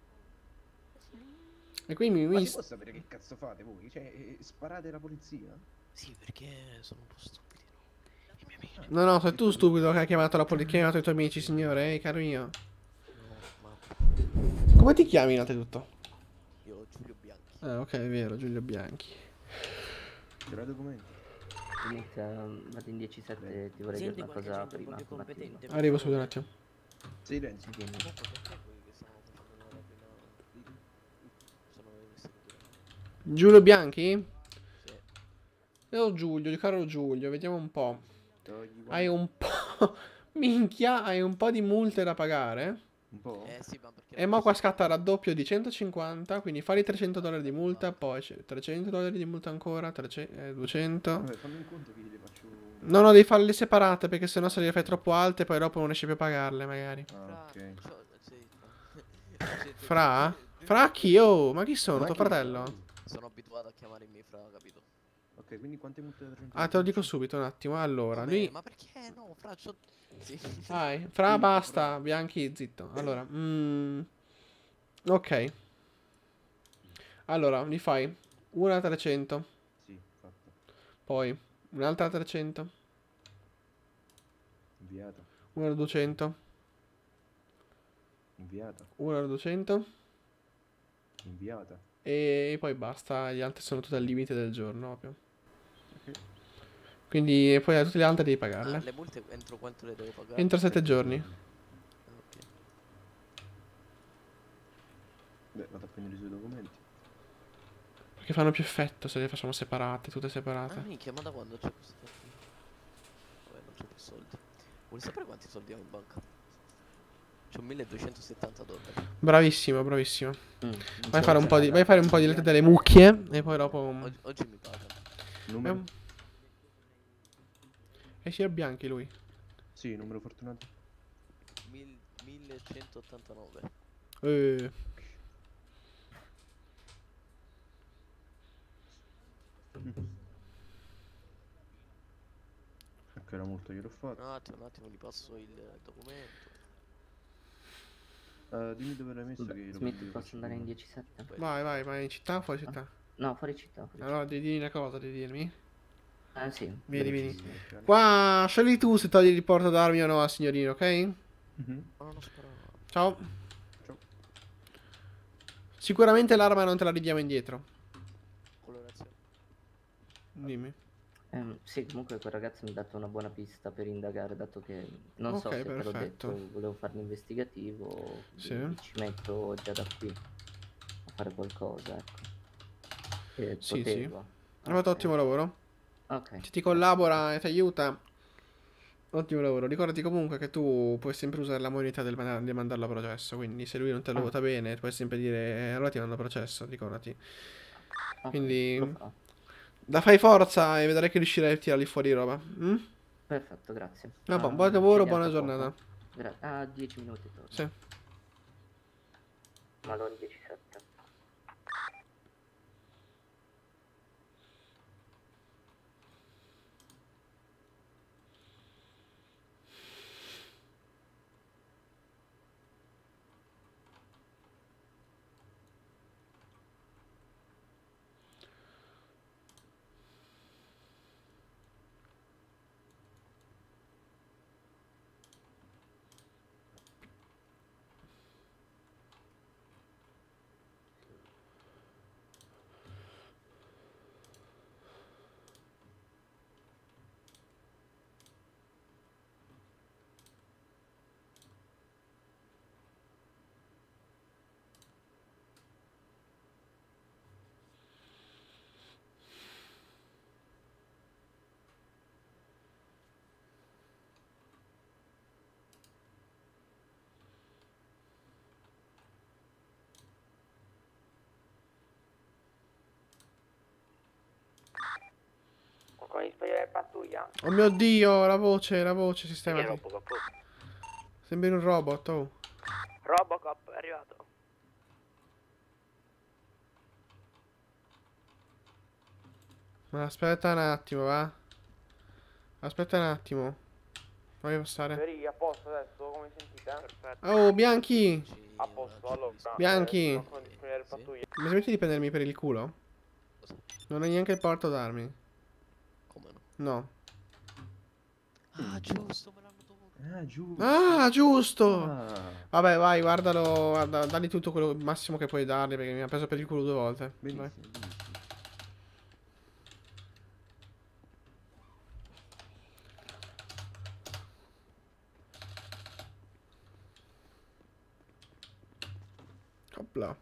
A: E quindi
G: Ma
A: mi...
G: si può sapere che cazzo fate voi? Cioè, eh, sparate alla polizia?
K: Sì, perché sono un po' stupidi, no? I miei amici.
A: No, no, sei tu stupido che hai chiamato la polizia, hai chiamato i tuoi amici, signore, eh, caro mio.
K: No, ma
A: Come ti chiami innanzitutto?
K: io Giulio Bianchi.
A: Ah, ok, è vero, Giulio Bianchi.
G: Ce l'hai documenti?
B: Inizia, vado in dieci sette, ti vorrei dire
J: Senti
B: una
J: qualche
B: cosa
J: agente un po'
B: prima.
J: più
B: un attimo.
J: competente, per
A: Arrivo subito un
J: favore.
A: attimo.
G: Silenzio.
B: Vieni.
K: Comunque, perché quelli che stanno facendo la rapina sono investigatori?
A: Giulio Bianchi?
K: Sì.
A: Oh Giulio, caro Giulio, vediamo un po'.
G: Togli
A: Hai un po'... Minchia, hai un po' di multe da pagare?
G: un po'?
K: Eh sì, ma perché...
A: E mo qua scatta il raddoppio di centocinquanta, quindi fai trecento dollari di multa, poi c'è trecento dollari di multa ancora, trecento, eh, duecento...
G: Vabbè, fammi un conto che gliele faccio.
A: No, no, devi farle separate perché sennò se le fai troppo alte poi dopo non riesci più a pagarle magari.
G: Ah, ok.
K: Cioè, sì. Sì,
A: Fra?
K: sì.
A: Fra chi? Oh, ma chi sono?
G: Ma
A: Tuo
G: chi?
A: fratello?
K: Sono abituato a chiamare i miei fra, capito?
G: Ok, quindi quante multe da trenta?
A: Ah, te lo dico subito un attimo. Allora,
K: Vabbè,
A: lui...
K: ma perché no? Fra, c'ho... Sì.
A: Dai, Fra, basta, Bianchi, zitto. Allora, mm, ok. Allora, li fai una a trecento,
G: Sì, fatto.
A: poi un'altra a trecento,
G: Inviata.
A: una a duecento,
G: Inviata.
A: una a duecento
G: Inviata.
A: e poi basta. Gli altri sono tutti al limite del giorno, ovvio. Quindi poi a tutte le altre devi
K: Ah,
A: pagarle.
K: le multe entro quanto le devo pagare?
A: Entro sette giorni.
K: Ah, ok.
G: Beh, vado a prendere i suoi documenti.
A: Perché Perché fanno più effetto se le facciamo separate, tutte
K: Ah,
A: separate.
K: minchia, ma da quando c'è questo? Vabbè, non c'ho più soldi. Vuoi sapere quanti soldi ho in banca? C'ho milleduecentosettanta dollari.
A: Bravissimo, bravissimo.
B: Mm,
A: Vai a fare un po' di. Vai a fare un po' di delle mucchie. E poi dopo.
K: Oggi, oggi mi pagano.
G: Numero?
A: Ehm. E si è bianchi lui.
G: Sì, numero fortunato.
K: Mil- millecentottantanove.
A: Eh.
G: Ecco, la multa gliel'ho fatta.
K: Un attimo, un attimo, gli passo il documento.
G: Uh, dimmi dove l'hai messo che lo
B: Smith,
G: prendo,
B: posso
G: faccio
B: andare in
G: prima.
B: dieci sette?
A: Vai, vai, vai in città o fuori città?
B: No, fuori città. Fuori
A: Allora, devi dire una cosa, devi dirmi.
B: città. Eh sì.
A: Vieni, vieni.
G: Velocissimo.
A: Qua, scegli tu se togli il porto d'armi o no, signorino, ok?
G: Mhm.
K: Ma non ho sparato.
A: Ciao.
G: Ciao.
A: Sicuramente l'arma non te la ridiamo indietro.
K: Colorazione.
A: Dimmi.
B: Ehm, sì, comunque quel ragazzo mi ha dato una buona pista per indagare, dato che non so
A: Ok,
B: se te l'ho
A: perfetto.
B: detto, volevo fare l'investigativo,
A: Sì.
B: quindi ci metto già da qui a fare qualcosa, ecco. E
A: Sì, sì.
B: potevo.
A: Hai fatto
B: Ok.
A: ottimo lavoro.
B: Ok.
A: Se ti collabora e ti aiuta, ottimo lavoro. Ricordati comunque che tu puoi sempre usare la moneta del manda- di mandarlo a processo. Quindi se lui non te lo
B: Ah.
A: vota bene, puoi sempre dire eh, allora ti mando a processo, ricordati.
B: Ok,
A: Quindi
B: lo farò.
A: da fai forza e vedrai che riuscirai a tirarli fuori roba. Mm?
B: Perfetto, grazie.
A: Ah, bu-
B: Ah,
A: buon lavoro,
B: ci
A: buona
B: vediamo tra
A: giornata.
B: poco. Gra- ah, dieci minuti torno.
A: Sì.
B: Malone dieci sette.
C: Con gli spagliare pattuglia?
A: Oh mio Dio, la voce, la voce, sistemati.
C: Robocop.
A: Sembri un robot, oh.
C: Robocop è arrivato.
A: Ma aspetta un attimo, va. Aspetta un attimo. Voglio passare.
C: Ferri, a posto adesso, come sentite? Perfetto.
A: Oh, Bianchi!
C: A posto, allora.
A: Bianchi!
C: eh, con il pattuglia.
A: Mi smetti di prendermi per il culo? Non hai neanche il porto d'armi.
K: Come no?
A: No.
K: Ah, giusto, me l'hanno dovuto.
G: Ah, giusto.
A: Ah, giusto!
G: Ah,
A: Vabbè, vai, guardalo. Guarda, dagli tutto quello massimo che puoi dargli perché mi ha preso per il culo due volte. Vai.
G: benissimo, benissimo.
A: Opla.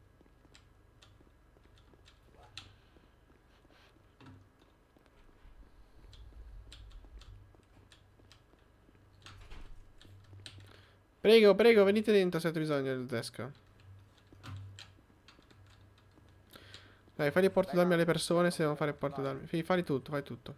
A: Prego, prego, venite dentro se avete bisogno del desk. Dai, fai il porto d'armi alle persone se devono fare il porto d'armi. Fai, fai tutto, fai tutto.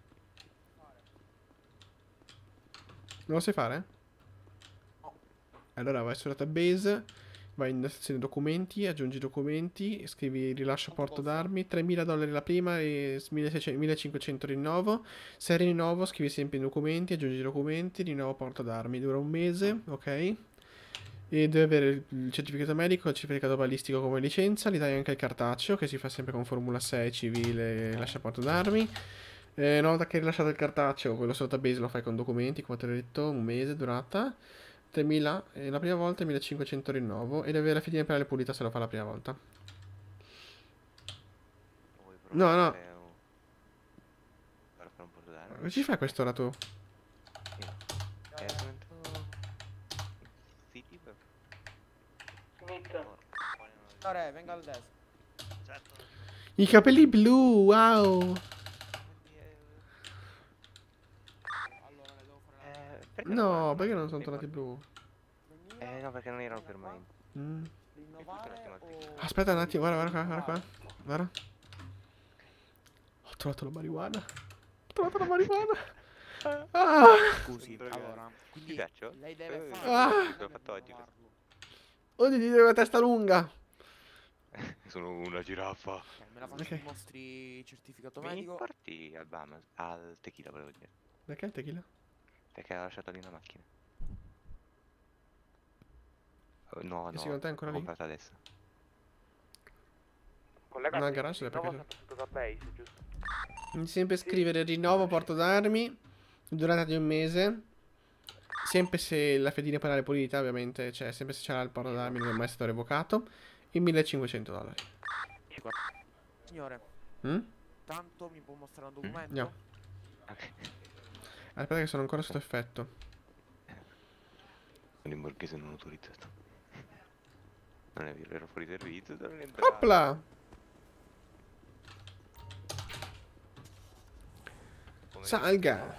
A: Non lo sai fare? Allora vai sulla database, vai in sezione documenti, aggiungi documenti, scrivi rilascio porto d'armi, tremila dollari la prima e milleseicento millecinquecento rinnovo. Se rinnovo scrivi sempre in documenti, aggiungi documenti, rinnovo porto d'armi, dura un mese, ok? E deve avere il certificato medico, il certificato balistico come licenza, gli dai anche il cartaceo che si fa sempre con Formula sei, civile, lascia porto d'armi. Eh, una volta che hai rilasciato il cartaceo, quello sulla database lo fai con documenti, come ti ho detto, un mese durata. tremila eh, la prima volta e millecinquecento rinnovo. E deve avere la fedina penale pulita se lo fa la prima volta. No, no.
H: Per fare un po' di danno.
A: Cosa ci fai a quest'ora tu?
H: Eh, sono dentro... City per...
C: Smith.
I: Ore, venga al desk.
A: I capelli blu, wow.
O: Eh, perché non
A: No,
O: vanno?
A: perché non sono tornati blu?
O: Eh no, perché non erano permanenti.
A: Mm.
O: Rinnovare o...
A: Aspetta un attimo, guarda, guarda qua, guarda qua. Guarda. Ho trovato la marijuana. Ho trovato la marijuana. Ah.
O: Scusi, allora, quindi lei deve
A: Ah.
O: fare...
H: L'ho fatto oggi.
A: Oggi ti devo la testa lunga.
H: Sono una giraffa.
O: Eh, me la faccio,
A: Ok.
O: mi mostri certificato
H: Mi
O: medico.
H: porti al Bahamas, al tequila volevo dire.
A: Perché il tequila?
H: Perché l'ha lasciato lì nella macchina. Oh, no,
A: E
H: no,
A: secondo te è ancora
H: l'ho
A: lì?
H: comprata adesso.
C: Collega,
A: No, al garage
C: rinnovo
A: perché...
C: sempre sul database, giusto?
A: Devi sempre scrivere rinnovo porto d'armi. Durata di un mese. Sempre se la fedina penale è pulita, ovviamente. Cioè, sempre se c'era il porto d'armi non è mai stato revocato. E millecinquecento dollari.
O: Signore,
A: Mm?
O: tanto mi può mostrare un documento?
A: No. Aspetta che sono ancora sotto effetto.
H: Sono in borghese non autorizzato. Non è vero, ero fuori servizio, sono entrato.
A: Opla!
H: Come
A: Salga!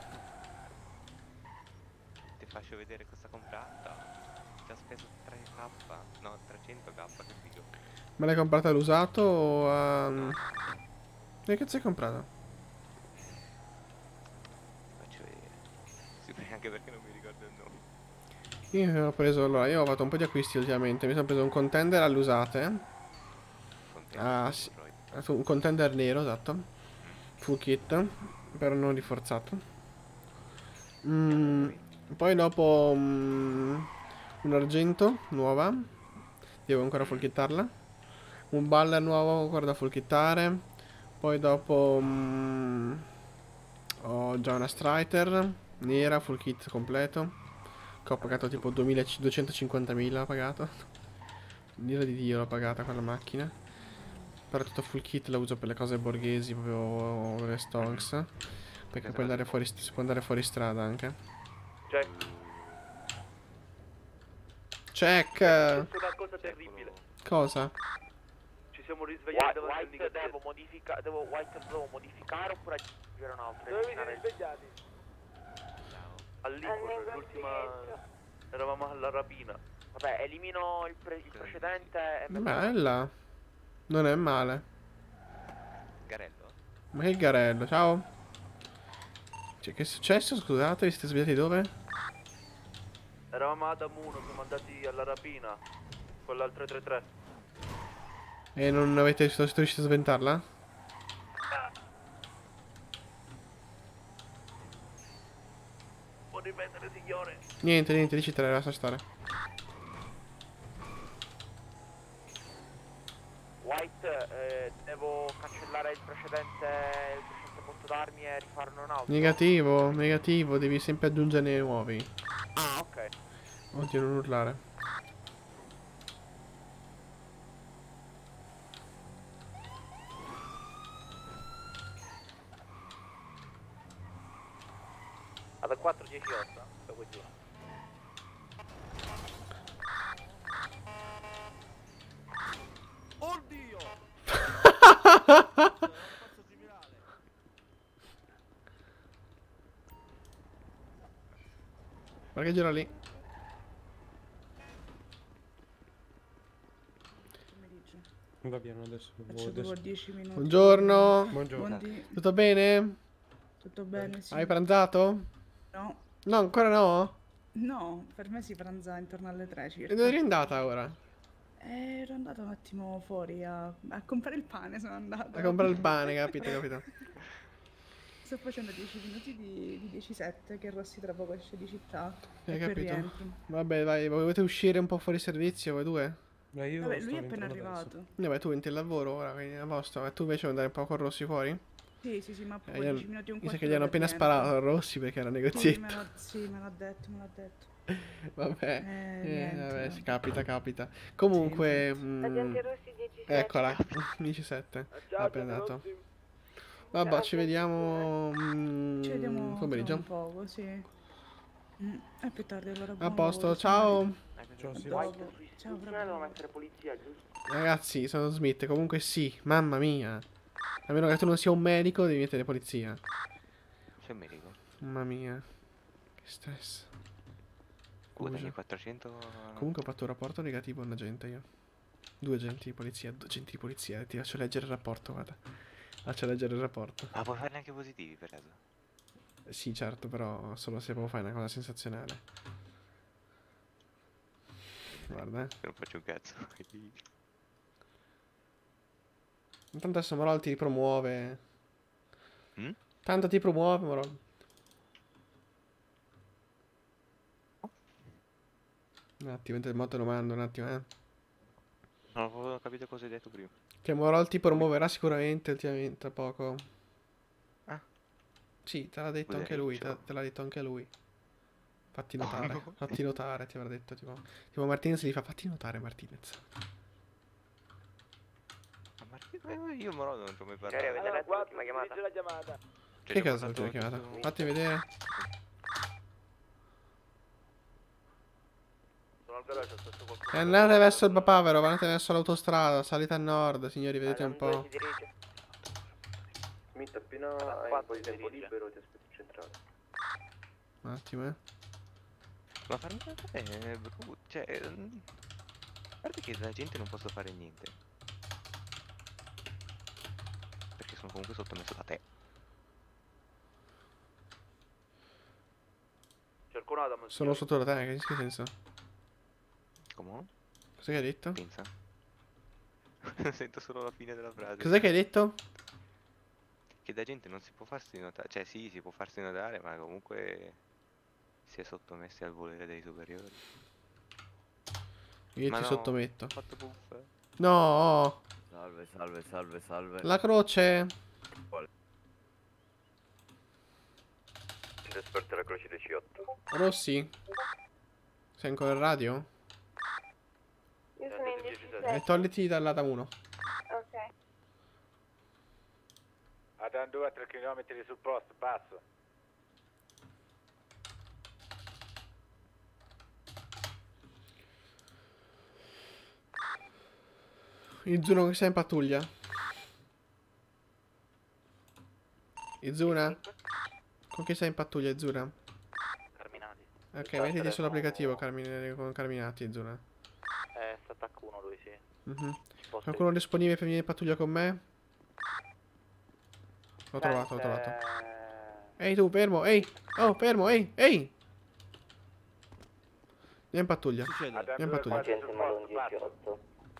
H: Ti faccio vedere cosa comprata. Ci ha speso tre K, no, trecento K, che figo.
A: Me l'hai comprata all'usato o a... Che cazzo hai comprato?
H: Faccio vedere. Sì, anche perché non mi ricordo il nome.
A: Io mi ho preso... Allora, io ho fatto un po' di acquisti ultimamente. Mi sono preso un contender all'usate. Ah, sì. Un contender nero, esatto. Full kit. Però non rinforzato. Mm, poi dopo... mm, un argento, nuova. Devo ancora full kittarla. Un baller nuovo ancora da full kittare. Poi dopo... mm, ho già una Strider nera, full kit completo. Che ho pagato tipo duemiladuecentocinquantamila ho pagato. L'ira di Dio l'ho pagata quella macchina. Però tutto full kit la uso per le cose borghesi, proprio le stonks. Perché puoi andare fuori, si può andare fuori strada anche.
C: Check.
A: Check!
C: È una cosa terribile.
A: Cosa?
C: Ci siamo risvegliati
O: White,
C: davanti
O: white
C: al
O: devo modificare, devo white devo modificare oppure aggiungere un altro?
C: Dove vi
O: Eliminare
C: siete
O: il-
C: svegliati? All'Input, l'ultima... Eravamo alla rapina.
O: Vabbè, elimino il, pre- il precedente e metto-
A: Bella. Non è male.
H: Garello?
A: Ma che garello, ciao. Cioè, che è successo? Scusate, vi siete svegliati dove?
C: Eravamo ad Amuno, siamo andati alla rapina. Con l'altra tre tre.
A: E non avete siete riusciti a sventarla?
C: Può ripetere, signore?
A: Niente, niente, dici te la lascia stare.
O: White, eh, devo cancellare il precedente, il precedente botto d'armi e rifarne un altro.
A: Negativo, negativo, devi sempre aggiungerne nuovi.
O: Ah, ok.
A: Oddio, non urlare.
C: Ad quattro dieci otto, da qui giù.
O: Oddio!
A: Guarda che gira lì.
L: Va bene, adesso
E: Faccio dopo dieci minuti.
A: Buongiorno.
L: Buongiorno.
E: Buondì.
A: Tutto bene?
E: Tutto bene, sì.
A: Hai pranzato?
E: No.
A: No, ancora no?
E: No, per me si pranza intorno alle tre circa.
A: E dove eri andata ora?
E: Eh, ero andata un attimo fuori a, a comprare il pane, sono andata.
A: A comprare il pane, capito, capito.
E: Sto facendo dieci minuti di, di dieci sette, che Rossi tra poco esce di città.
A: Hai
E: e poi
A: capito?
E: rientro.
A: Vabbè, vai, volete uscire un po' fuori servizio voi due?
L: Ma io
E: Vabbè,
L: sto
E: lui è appena
L: rientrando adesso.
E: arrivato.
A: Vabbè, tu entri al lavoro ora, quindi a posto. E tu invece vuoi andare un po' con Rossi fuori?
E: Sì, sì, sì, ma poi
A: Eh, gli
E: dieci
A: hanno-
E: minuti e un
A: mi sa
E: quarto
A: che gli hanno appena
E: rientro.
A: sparato a Rossi perché era
E: Sì,
A: negozietto.
E: me l'ha sì, me l'ha detto, me l'ha detto.
A: Vabbè,
E: Eh,
A: eh,
E: niente,
A: vabbè,
E: no.
A: sì, capita, capita. Comunque, mm,
E: Agente Rossi diciassette.
A: eccola, diciassette. Ha appena dato. Vabbè, ci vediamo mm,
E: Ci vediamo tra
A: pomeriggio.
E: un poco, sì. Mm, è più tardi allora.
A: A
E: buon
A: posto,
E: lavoro,
A: ciao.
E: signori.
L: Ciao, sì.
E: Ciao,
O: Devo mettere polizia, giusto?
A: Ragazzi, sono Smith. Comunque sì, mamma mia. A meno che tu non sia un medico, devi mettere polizia.
H: C'è un medico.
A: Mamma mia. Che stress.
H: Scusami,
A: Scusa.
H: quattrocento...
A: Comunque ho fatto un rapporto negativo a un agente io. Due agenti di polizia, due agenti di polizia. Ti faccio leggere il rapporto, guarda. Faccio leggere il rapporto.
H: Ma puoi farne anche positivi per caso?
A: Sì, certo, però solo se proprio fai una cosa sensazionale. Guarda, eh.
H: Non faccio un cazzo.
A: Intanto adesso Morol ti promuove.
H: Mm?
A: Tanto ti promuove, Morol. Un attimo, mentre il moto lo mando, un attimo, eh.
H: Non ho capito cosa hai detto prima.
A: Che Morol ti promuoverà sicuramente ultimamente, tra poco.
H: Ah.
A: Sì, te l'ha detto
H: Cos'è,
A: anche lui, te,
H: ciao.
A: te l'ha detto anche lui. Fatti
H: Oh,
A: notare,
H: no.
A: fatti notare, ti avrà detto, tipo. Tipo Martinez gli fa, fatti notare, Martinez.
H: Ma Martino, eh, io Moro non ci ho mai
C: Cari,
H: parlato.
C: avete letto l'ultima chiamata?
I: la chiamata.
H: Cioè,
A: Che
H: ci ho
A: caso l'ultima
H: parlato
A: chiamata?
H: tutto-
A: Fatti vedere.
C: Sono al garage, sto su qualcuno.
A: E andate verso il papavero, andate verso l'autostrada, salite a nord, signori, vedete un po'.
C: Si dirige.
G: Smith, appena
C: Alla
G: hai un
C: quattro
G: po' di
C: si
G: tempo
C: dirige.
G: libero ti aspetto in centrale.
A: Un attimo, eh.
H: Ma farmi notare è brutto. Cioè, ehm, a parte che la gente non posso fare niente. Perché sono comunque sottomesso da te.
C: Cerco un Adam.
A: Sono sotto da te, che che senso?
H: Come?
A: Cos'è che hai detto?
H: Pensa. Sento solo la fine della frase.
A: Cos'è che hai detto?
H: Che da gente non si può farsi notare. Cioè sì, si può farsi notare, ma comunque si è sottomessi al volere dei superiori.
A: Io
H: Ma
A: ti
H: no,
A: sottometto.
H: ho fatto buffa.
A: No!
P: Salve, salve, salve, salve.
A: La croce!
G: Esperto la croce C otto.
A: Rossi? Sei ancora in radio?
Q: Io sono in diciassette.
A: E togliti dall'A D A uno.
Q: Ok.
F: Adam due a tre chilometri sul posto, passo.
A: Izuna che sei in pattuglia? Izuna? Con chi sei in pattuglia, Izuna?
C: Carminati.
A: Ok, mettiti sull'applicativo Carmine, con Carminati, Izuna.
C: Eh, sta attacco uno lui, sì.
A: Mhm.
C: Sposta
A: Qualcuno disponibile per venire in pattuglia con me? L'ho trovato, l'ho trovato. Ehi tu, fermo, ehi! Oh, fermo, ehi, ehi! Vieni in pattuglia. Vieni in pattuglia.
G: Agente Malone dieci otto.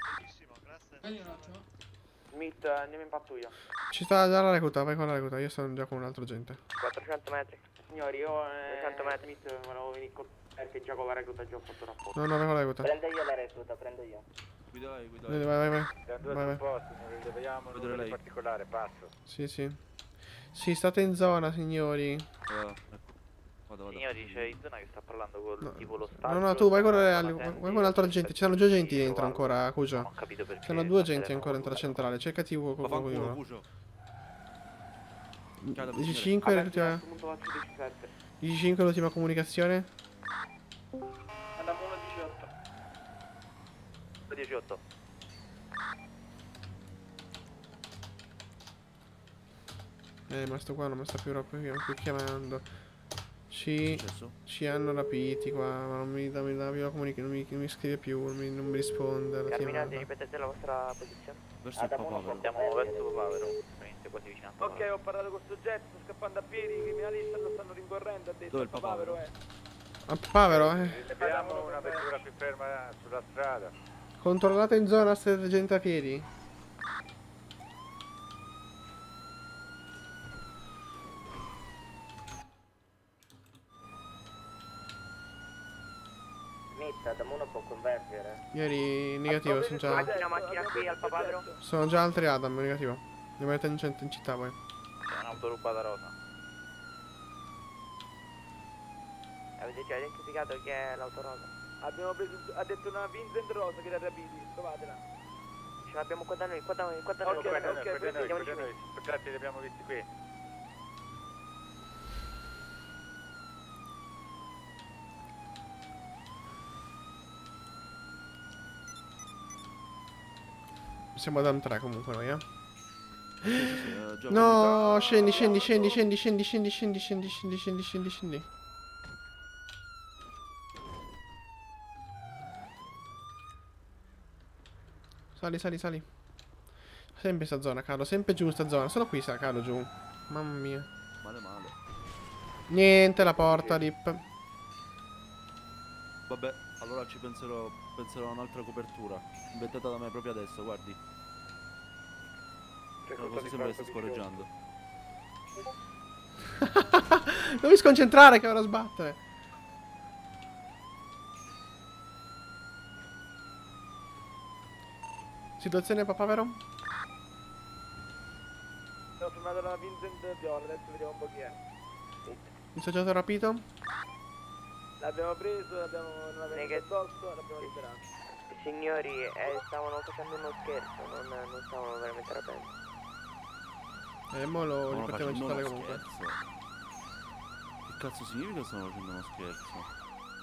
O: Smith, andiamo in pattuglia.
A: Ci sta già la recluta, vai con la recluta, io sono già con un altro agente.
C: quattrocento metri.
O: Signori, io eh,
C: duecento metri.
O: Smith volevo venire con perché già con la recluta già ho fatto rapporto.
A: No, no, vai con la recluta.
G: Prendo io la recluta, prendo io.
F: Guido lei, guido
A: Vai, vai, vai.
F: Adam due
A: Vai,
F: sul
A: vai.
F: posto, non rileviamo
L: Guido
F: nulla di
L: lei.
F: particolare, passo.
A: Sì, sì. Sì, state in zona, signori.
L: Vado, vado, vado.
C: Signori, c'è in zona che sta parlando con
A: No.
C: tipo lo stadio.
A: No, no, tu vai con,
C: stanno
A: le-
C: attenti,
A: vai con un altro agente. Ci sono due agenti
C: sì,
A: dentro
C: guarda,
A: ancora, Cujo.
C: Non ho capito perché.
A: Ci sono due
C: sta
A: agenti
C: telefono
A: ancora dentro la
C: con la-
A: centrale. Cercati uno con
L: Vaffanculo,
A: uno.
L: Cujo.
A: dieci cinque l'ultima. dieci cinque l'ultima comunicazione.
O: Andiamo uno diciotto.
C: diciotto.
A: Eh, ma sto qua non mi sta più, più, più chiamando. Ci, ci hanno rapiti qua. Ma non mi dà, mi dà più la comunica, non mi, non mi scrive più, non mi, non mi risponde alla
C: Carminati,
A: chiamata.
C: ripetete la vostra posizione.
L: Verso il papavero.
C: Andiamo verso Papavero. Praticamente quasi vicino a
I: Ok, ho parlato con sto jet, sto scappando a piedi, i criminali lo stanno rincorrendo, ha detto.
L: Dove è il
I: papavero,
L: papavero?
I: eh.
A: Ah, Papavero, eh.
F: Abbiamo una vettura più ferma sulla strada.
A: Controllate in zona, state gente a piedi.
G: Smith, Adam uno può convergere.
A: Ieri negativo, sono già.
C: Macchina, macchina qui al Papavero.
A: Sono già altri Adam, negativo. Li mettete in, cent- in città poi.
C: C'è un'auto rubata rosa. Avete già identificato chi è l'auto rosa?
I: Abbiamo preso, ha detto una Vincent Rosa che era rapiti, trovatela.
C: Ce l'abbiamo qua da noi, qua da noi, qua da noi.
I: Ok,
C: qua da
I: ok,
C: noi.
I: ok,
F: Per noi,
C: Andiamo
F: per
C: di
F: noi, soldati li abbiamo visti qui.
A: Siamo Adam tre comunque noi, eh.
R: eh, Giovanni.
A: No, scendi, scendi, scendi, scendi, scendi, scendi, scendi, scendi, scendi, scendi, scendi, scendi. Sali, sali, sali. Sempre in sta zona, Carlo, sempre giù in sta zona. Sono qui, sa, Carlo, giù. Mamma mia.
R: Male male.
A: Niente, la porta, Rip.
R: Vabbè, allora ci penserò, penserò a un'altra copertura. Inventata da me proprio adesso, guardi. No, così sembra che sta scorreggiando.
A: Non mi sconcentrare che ora sbattere. Situazione papavero?
O: Sono fermato da Vincent Viola, adesso vediamo un po' chi è.
A: Il soggetto rapito?
O: L'abbiamo preso, l'abbiamo non l'abbiamo messo addosso, l'abbiamo liberato.
C: Signori, eh, stavano facendo uno scherzo, non, non stavano veramente rapendo.
A: E mo lo
R: Stavano
A: li portiamo in
R: facendo
A: città
R: uno
A: comunque.
R: scherzo. Che cazzo significa stanno facendo uno scherzo?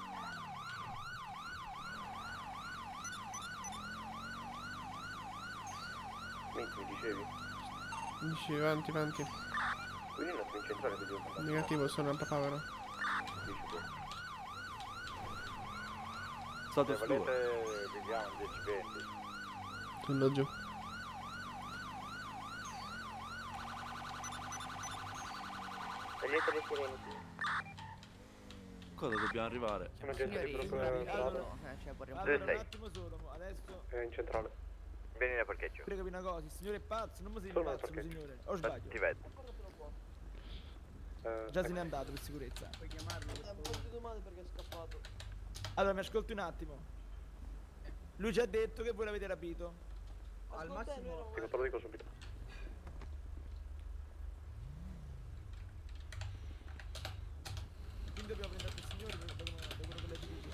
G: Mi dicevi?
A: Dici, avanti, avanti.
G: Quindi non in centrale che devo mandare.
A: Negativo, sono un papavero.
G: Dici tu.
R: State
G: Se
R: due.
G: volete vediamo dieci venti.
A: Sono giù.
C: Togliete le sirene.
R: Cosa dobbiamo arrivare?
G: Sono gente di procura
I: Allora,
C: cioè, vorremmo...
I: allora un attimo solo, mo, adesso
G: È in centrale.
H: Vieni nel parcheggio.
I: prego una cosa, il signore è pazzo, non mi sembra
G: Sono nel
I: pazzo,
G: parcheggio.
I: signore. O sbaglio?
H: Ti vedo.
G: Eh,
I: Già se n'è andato per sicurezza.
M: Puoi chiamarlo? È un po' di domande perché è scappato.
I: Allora, mi ascolti un attimo. Lui ci ha detto che voi l'avete rapito.
M: Al massimo...
G: Ti lo dico subito.
I: Quindi dobbiamo prendere quel signore da quello da quello che lei ci dice.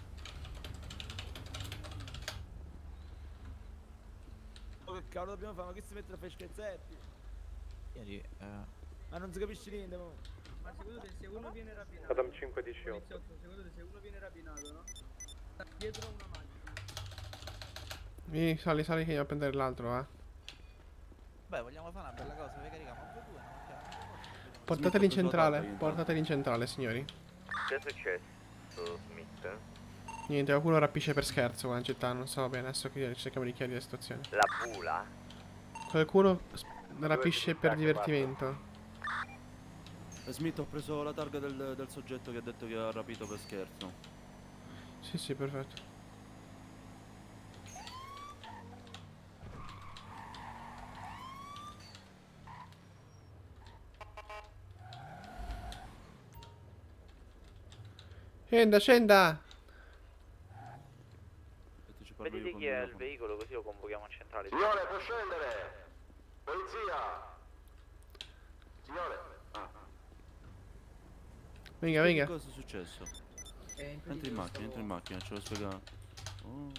I: Oh, che cavolo dobbiamo fare? Ma che si mette a fare scherzetti?
D: Ieri, eh,
I: Ma non si capisce niente, mo.
M: Ma secondo te se uno viene rapinato...
G: Adam cinque diciotto.
M: Poliziotto, secondo te se uno viene rapinato, no? Sta dietro a una macchina.
A: Vieni, sali, sali che andiamo a prendere l'altro, eh.
D: beh, vogliamo fare una bella cosa, vi carichiamo anche due, no?
A: Portateli in centrale, portateli in centrale, signori.
H: Che è successo, Smith?
A: Niente, qualcuno rapisce per scherzo qua in città, non so bene, adesso che cerchiamo di chiarire la situazione.
H: La bula?
A: Qualcuno s- rapisce per divertimento.
R: Eh, Smith, ho preso la targa del, del soggetto che ha detto che ha rapito per scherzo.
A: Sì, sì, perfetto. Scenda, scenda!
R: Aspetta, ci parlo io
O: Vedete
R: con
O: chi è il
R: dopo.
O: veicolo così lo convochiamo in centrale.
G: Signore, può scendere! Polizia! Signore! Ah.
A: Venga,
R: Che
A: venga.
R: cosa è successo?
M: È in
R: Entri in macchina, entri in macchina, ce lo spiega. Oh.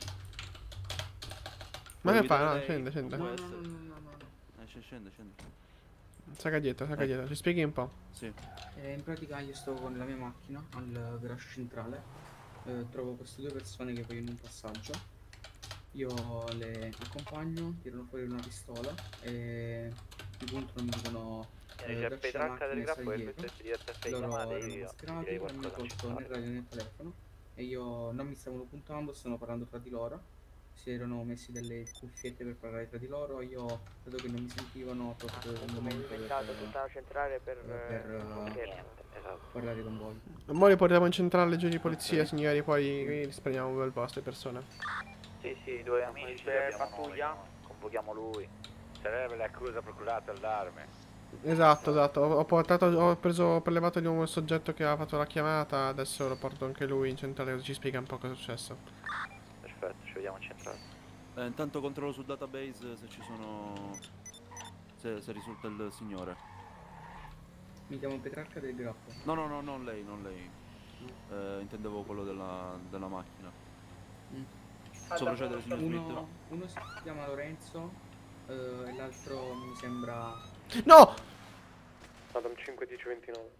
A: Ma
R: Vuoi
A: che fa?
R: guidare
A: No,
R: lei?
A: scende, scende.
R: Non può
M: No,
R: essere.
M: no, no, no, no.
R: Eh, sc- scende, scende.
A: Sacca dietro, sacca dietro. Ci spieghi un po'.
R: Sì.
M: Eh, in pratica io sto con la mia macchina al garage centrale, eh, trovo queste due persone che vogliono un passaggio, io le accompagno, tirano fuori una pistola e mi puntano, mi dicono
O: Eh,
M: eh,
O: c'è
M: dacci la
O: Petrarca del
M: macchina e
O: Grappo
M: stai
O: e
M: dietro.
O: queste di R T F
M: Loro
O: chiamate,
M: erano
O: io
M: mascherati,
O: direi
M: non mi
O: qualcosa in
M: colto né
O: centrale.
M: radio né telefono e io non mi stavano puntando, stavano parlando fra di loro. Si erano messi delle cuffiette per parlare tra di loro, io credo che non mi sentivano
O: Ah,
M: proprio un
O: Abbiamo
M: momento per,
O: inventato tutta la centrale per,
M: per,
O: eh,
M: eh,
O: niente, esatto.
M: parlare con voi.
A: Mo li portiamo in centrale giù di polizia, signori, poi risprendiamo un bel posto le persone.
O: Sì, sì, due amici per pattuglia, convochiamo lui.
H: Sarebbe l'accusa procurata all'arme.
A: Esatto, esatto. Ho, ho portato, ho preso, ho prelevato di un soggetto che ha fatto la chiamata, adesso lo porto anche lui in centrale così ci spiega un po' cosa è successo.
O: Perfetto, ci vediamo in centrale.
R: Eh, intanto controllo sul database se ci sono. Se, se risulta il signore.
M: Mi chiamo Petrarca del Grappo.
R: No, no, no, non lei, non lei. Eh, intendevo quello della, della macchina.
M: Mm.
R: Posso procedere, signor Smith?
M: Uno, uno si chiama Lorenzo eh, e l'altro mi sembra...
A: No!
G: Adam cinque dieci ventinove.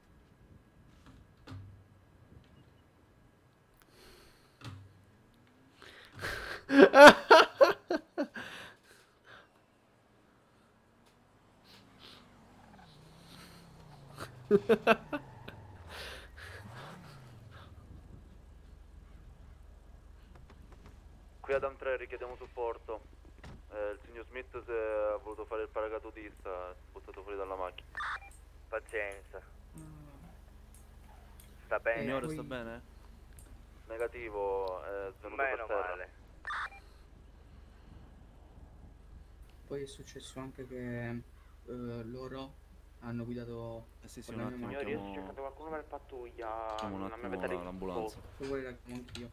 S: Qui Adam tre richiediamo supporto. Eh, il signor Smith se ha voluto fare il paracadutista, si è buttato fuori dalla macchina.
O: Pazienza. Sta bene?
R: Signore, sta bene?
S: Negativo, è svenuto
O: Meno
S: per terra.
O: male.
M: Poi è successo anche che eh, loro hanno guidato
R: Eh sì, sì,
M: con
R: un
M: la mia
R: attimo,
M: macchina.
O: Signori, io sto
R: chiamo...
O: cercando qualcuno per pattuglia.
R: chiamo un
O: non mi
R: attimo
O: avete
R: la- l'ambulanza.
M: Se vuoi la chiamo anch'io.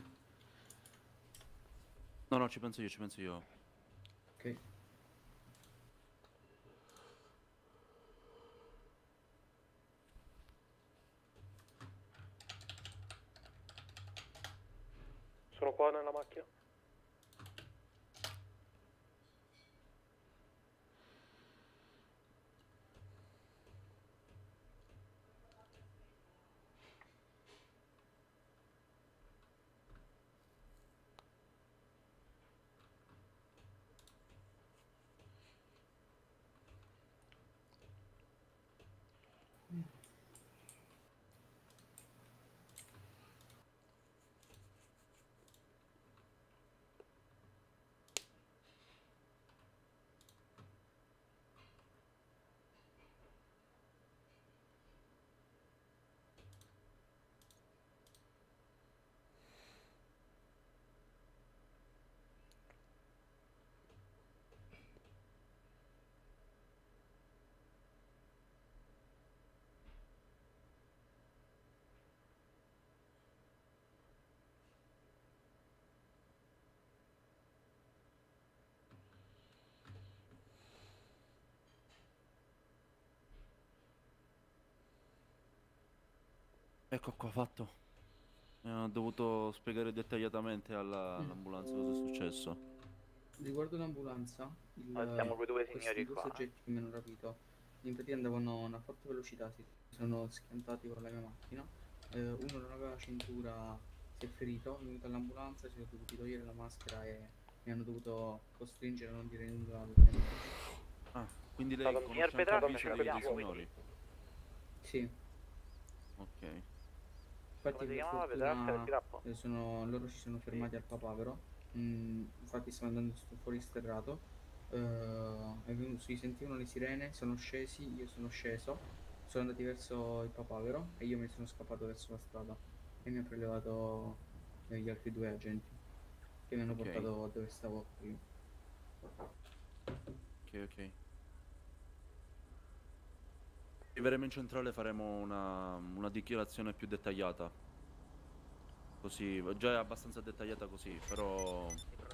R: No, no, ci penso io, ci penso io.
M: Ok.
C: Sono qua nella macchina.
R: Ecco qua, fatto. Eh, ho dovuto spiegare dettagliatamente alla- all'ambulanza cosa è successo.
M: Riguardo l'ambulanza, il,
O: Ah, siamo quei due
M: questi
O: signori
M: due
O: qua.
M: soggetti che mi hanno rapito, in pratica andavano a una forte velocità, si sono schiantati con la mia macchina. Eh, uno non aveva cintura, si è ferito, è venuto all'ambulanza, si sono dovuti togliere la maschera e mi hanno dovuto costringere a non dire nulla al medico.
R: Ah, quindi lei
O: Signor
R: conosce anche il
O: Petrarca,
R: vice
O: ce
R: dei due
O: l'abbiamo,
R: signori?
M: Sì,
R: Ok.
M: infatti
O: Come si
M: per
O: chiamava? Petrarca del
M: fortuna
O: Grappo?
M: eh, sono, loro si sono fermati al papavero. Mm, infatti stavo andando sto- fuori sterrato. Eh, è venuto- si sentivano le sirene, sono scesi, io sono sceso, sono andati verso il papavero e io mi sono scappato verso la strada e mi ha prelevato eh, gli altri due agenti che mi hanno
R: Ok.
M: portato dove stavo prima.
R: Ok, ok. Arriveremo in centrale, faremo una, una dichiarazione più dettagliata. Così, già è abbastanza dettagliata così, però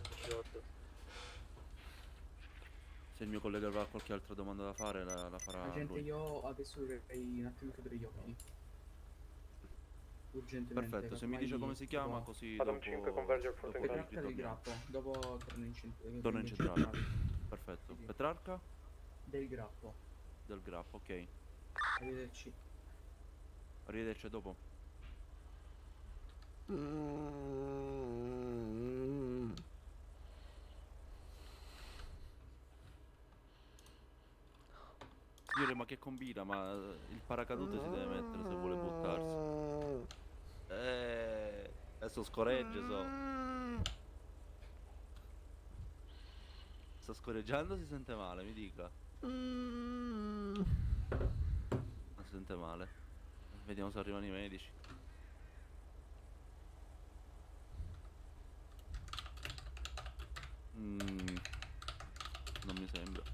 R: se il mio collega avrà qualche altra domanda da fare, la, la farà
M: Agente,
R: lui.
M: io adesso dovrei un attimo chiudere gli occhi. Urgentemente.
R: Perfetto, se mi dice come si chiama, così
C: Adam
R: dopo,
C: cinque, converge al
R: dopo
C: Forte
M: Petrarca del
R: ritorniamo.
M: Grappo, dopo torno in, cent- eh,
R: Torno in centrale. Perfetto.
M: Sì, sì.
R: Petrarca
M: Del Grappo.
R: del Grappo, ok.
M: Arrivederci.
R: Arrivederci a dopo.
A: Mm.
R: Signore, ma che combina? Ma il paracadute si deve mettere se vuole buttarsi. Eh, adesso scorregge, so. Sta scorreggiando, si sente male, mi dica. Ma si sente male. Vediamo se arrivano i medici. Mm, non mi sembra.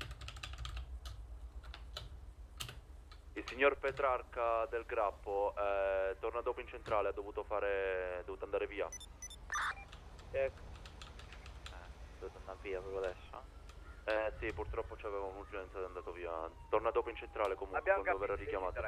S: Il signor Petrarca del Grappo eh, torna dopo in centrale, ha dovuto fare... è dovuto andare via.
O: Ecco. Eh, devo andare via proprio adesso.
S: Eh sì, purtroppo c'aveva un'urgenza ed è andato via. Torna dopo in centrale comunque
O: Abbiamo
S: quando verrà
O: capito,
S: richiamato.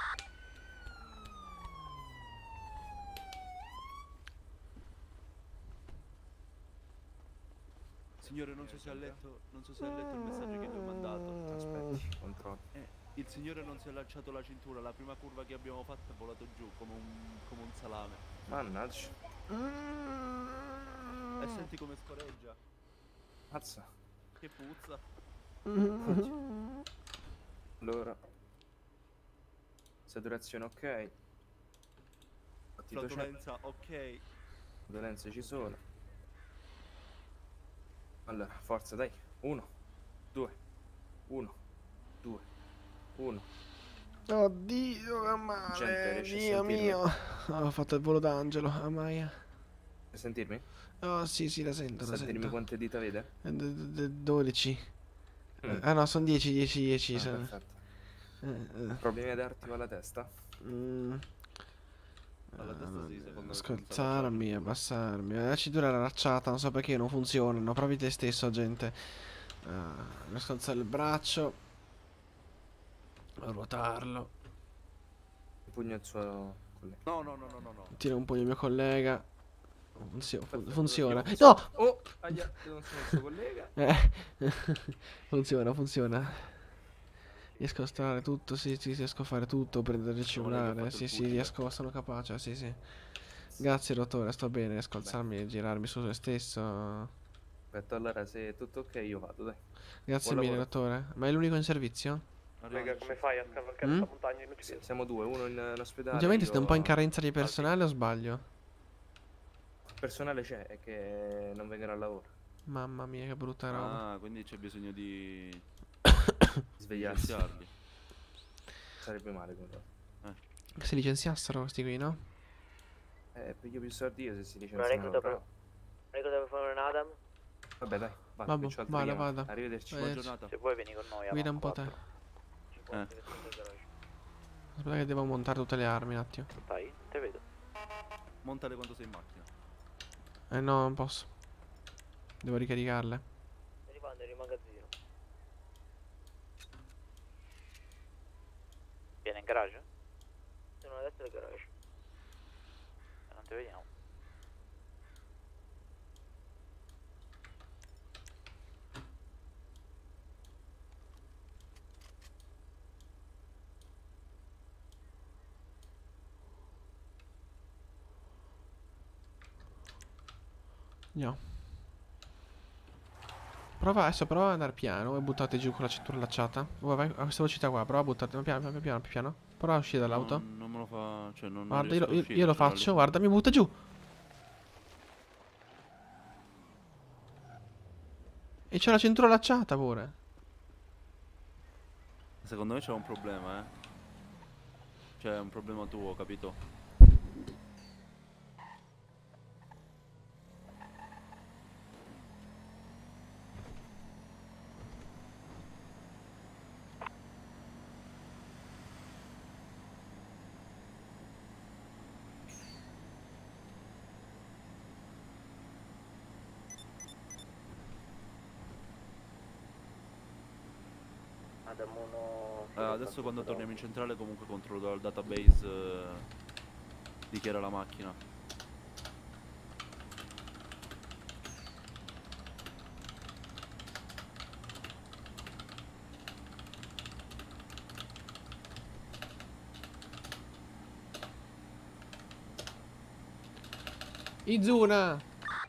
R: Signore, non so se ha letto, non so se ha letto il messaggio che gli ho mandato.
D: Aspetti, controllo.
R: Eh, il signore non si è allacciato la cintura, la prima curva che abbiamo fatto è volato giù come un, come un salame.
D: Mannaggia.
R: E senti come scorreggia.
D: Mazza.
R: Che puzza.
D: Allora.
L: Saturazione ok.
R: Flatulenza ok.
L: Violenze ci sono. Allora, forza, dai. Uno, due, uno, due, uno.
A: Oddio, che male.
L: Gente, riesci a
A: Dio
L: sentirmi?
A: mio. Oh, ho fatto il volo d'angelo. Amaia.
L: Puoi sentirmi?
A: Oh, sì, sì, la sento, la
L: Sa dirmi
A: sento.
L: quante dita vede?
A: Eh, d- d- d- dodici.
L: Mm.
A: Ah no, sono dieci, dieci, dieci.
L: Ah,
A: sono-
L: perfetto.
A: Eh, eh.
L: Problemi ad arti o alla testa?
A: Mm.
R: Alla testa sì, secondo me.
A: Scozzarmi, abbassarmi. La cintura era allacciata, non so perché non funzionano. Provi te stesso, gente. Uh, scozzare il braccio. Ruotarlo.
L: Un pugno al suo collega.
R: No, no, no, no, no, no.
A: Tira un pugno il mio collega. Funzio- fun-
L: Perfetto,
A: funziona.
L: io-
A: No!
L: Oh, aia, non sono il suo collega.
A: Eh. funziona, funziona. Riesco a strare tutto, sì, sì, riesco a fare tutto, prendere il cellulare. Sì, sì, riesco, sono capace, sì, sì. Grazie, dottore, sto bene, riesco a alzarmi e girarmi su se stesso.
L: Aspetta, allora se è tutto ok io vado, dai.
A: Grazie
L: Buon
A: mille,
L: lavoro.
A: dottore. Ma è l'unico in servizio?
C: Collega, come fai a scavalcare
A: Mm?
C: questa montagna? Non ci
L: Sì,
C: vedo.
L: siamo due, uno in, in ospedale.
A: Ovviamente
L: io-
A: siete un po' in carenza di personale o sbaglio?
L: Il personale c'è, è che non vengono al lavoro.
A: Mamma mia, che brutta roba.
R: Ah, quindi c'è bisogno di
L: Svegliarsi.
R: licenziarli.
L: Sarebbe male come cosa.
A: Che si licenziassero questi qui, no?
L: Eh, piglio più soldi io se si
C: Una
L: licenziano
C: recluta
L: però.
C: per... Recluta per fare un Adam.
L: Vabbè dai, vado,
A: Vabbè,
L: faccio altre
A: vada,
L: chiamate.
A: vada.
L: Arrivederci.
A: Buona
L: giornata.
C: Se vuoi vieni con noi.
A: Guida un po' te.
R: Eh.
A: Aspetta che devo montare tutte le armi un attimo.
C: Stai, te vedo.
R: Montale quando sei in macchina.
A: Eh no, non posso. Devo ricaricarle.
C: Arrivando in magazzino. Viene in garage? Sono a destra del garage. E non ti vediamo.
A: Andiamo. Prova adesso, prova ad andare piano e buttate giù con la cintura allacciata. Vai, vai, a questa velocità qua, prova a buttarti piano, piano, piano, piano. Prova a uscire dall'auto.
R: Non, non me lo fa. Cioè, non, non
A: Guarda, io,
R: riesco
A: lo-
R: a
A: io-
R: uscire,
A: io lo
R: ce l'ho
A: faccio,
R: lì.
A: guarda, mi butta giù. E c'è la cintura allacciata pure.
R: Secondo me c'è un problema, eh. Cioè, è un problema tuo, capito?
C: Adam uno.
R: Eh, adesso quando torniamo in centrale comunque controllo dal database eh, di chi era la macchina.
A: Izuna.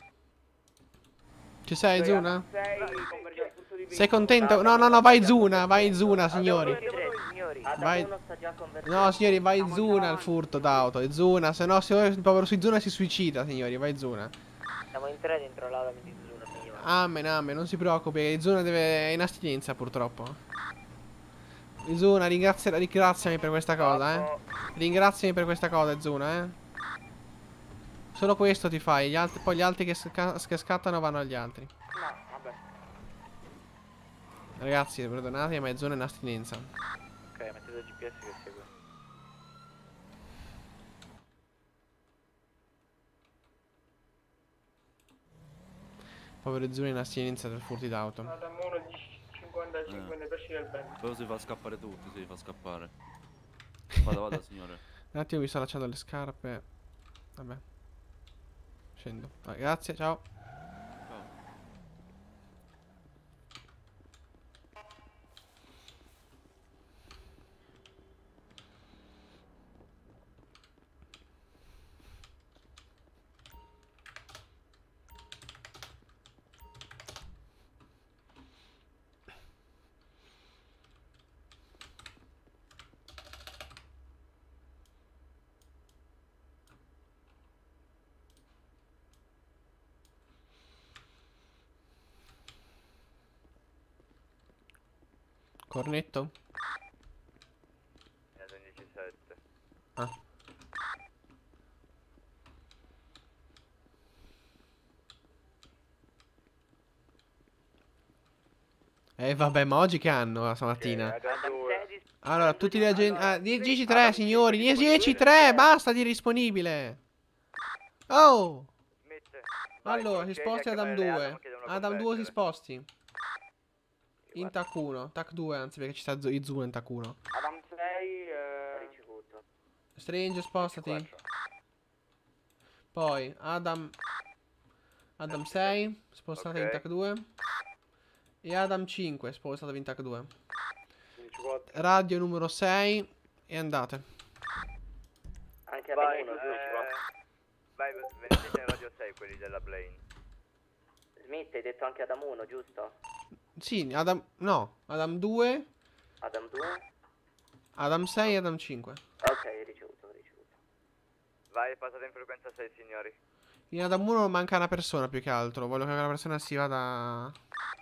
A: Ci sei, Izuna?
C: Sei
A: Sei contento? No, no, no, vai Izuna, vai Izuna, signori. Vai. No, signori, vai Izuna al furto d'auto. Izuna, se no, se no il povero Izuna si suicida, signori, vai Izuna.
C: Siamo in tre dentro l'Adam di Zuna, signore.
A: Amen, amen, non si preoccupi, Izuna deve... è in astinenza purtroppo. Izuna, ringrazia... ringraziami per questa cosa, eh. Ringraziami per questa cosa, Izuna, eh. Solo questo ti fai, gli altri... poi gli altri che, sca... che scattano vanno agli altri.
C: No, vabbè.
A: Ragazzi, perdonate, ma Izuna è in astinenza.
C: Ok, mettete il G P S che segue.
A: Povero Izuna in astinenza per furti d'auto.
C: Adam uno di cinquantacinque ne pesci del bene.
R: Poi si fa scappare tutti, si fa scappare. Vada, vada, signore.
A: Un attimo, mi sto allacciando le scarpe. Vabbè. Scendo. Ah, grazie, ciao.
R: Ciao.
A: Cornetto?
S: Eh, sono diciassette.
A: Ah. Eh vabbè, ma oggi che hanno stamattina? Allora, tutti gli agenti... Ah, dieci tre, signori, dieci tre, basta di disponibile. Oh! Allora, si sposti Adam due. Adam due si sposti. In T A C uno. T A C due, anzi, perché ci sta Izuno in T A C uno.
C: Adam sei, eh... ricevuto.
A: Strange, spostati. Poi, Adam... Adam sei, spostatevi in T A C due. E Adam cinque, spostatevi in T A C due. Radio numero sei. E andate.
C: Anche Adam uno,
O: Vai, venite in radio sei quelli della Blaine.
B: Smith, hai detto anche Adam uno, giusto?
A: Sì, Adam... No, Adam due,
B: Adam due?
A: Adam sei e Adam cinque.
B: Ok, ricevuto, ricevuto.
O: Vai, passate in frequenza sei, signori.
A: In Adam uno manca una persona più che altro. Voglio che una persona si vada...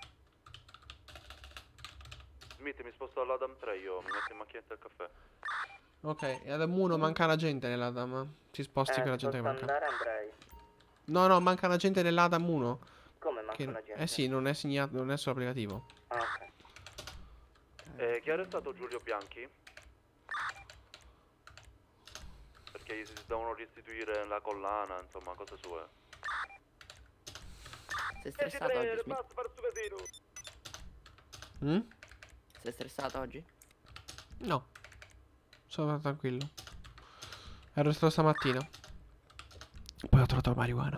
S: Smith, mi sposto all'Adam tre, io mi metto in macchinetta al caffè.
A: Ok, e Adam uno manca la gente nell'Adam. Si sposti
B: Eh,
A: con la gente che
B: posso
A: manca.
B: andare, andrei.
A: No, no, manca la gente nell'Adam uno.
B: Come manca
A: Che-
B: una gente?
A: Eh sì, non è segnato, non è sull'applicativo.
B: Ah, ok.
S: Eh, chi ha arrestato Giulio Bianchi? Perché gli si devono restituire la collana, insomma, cose sue.
K: Sei stressato oggi, Smith?
A: Mm?
K: Sei stressato oggi?
A: No. Sono tranquillo. Ero stato stamattina. Poi ho trovato la marijuana.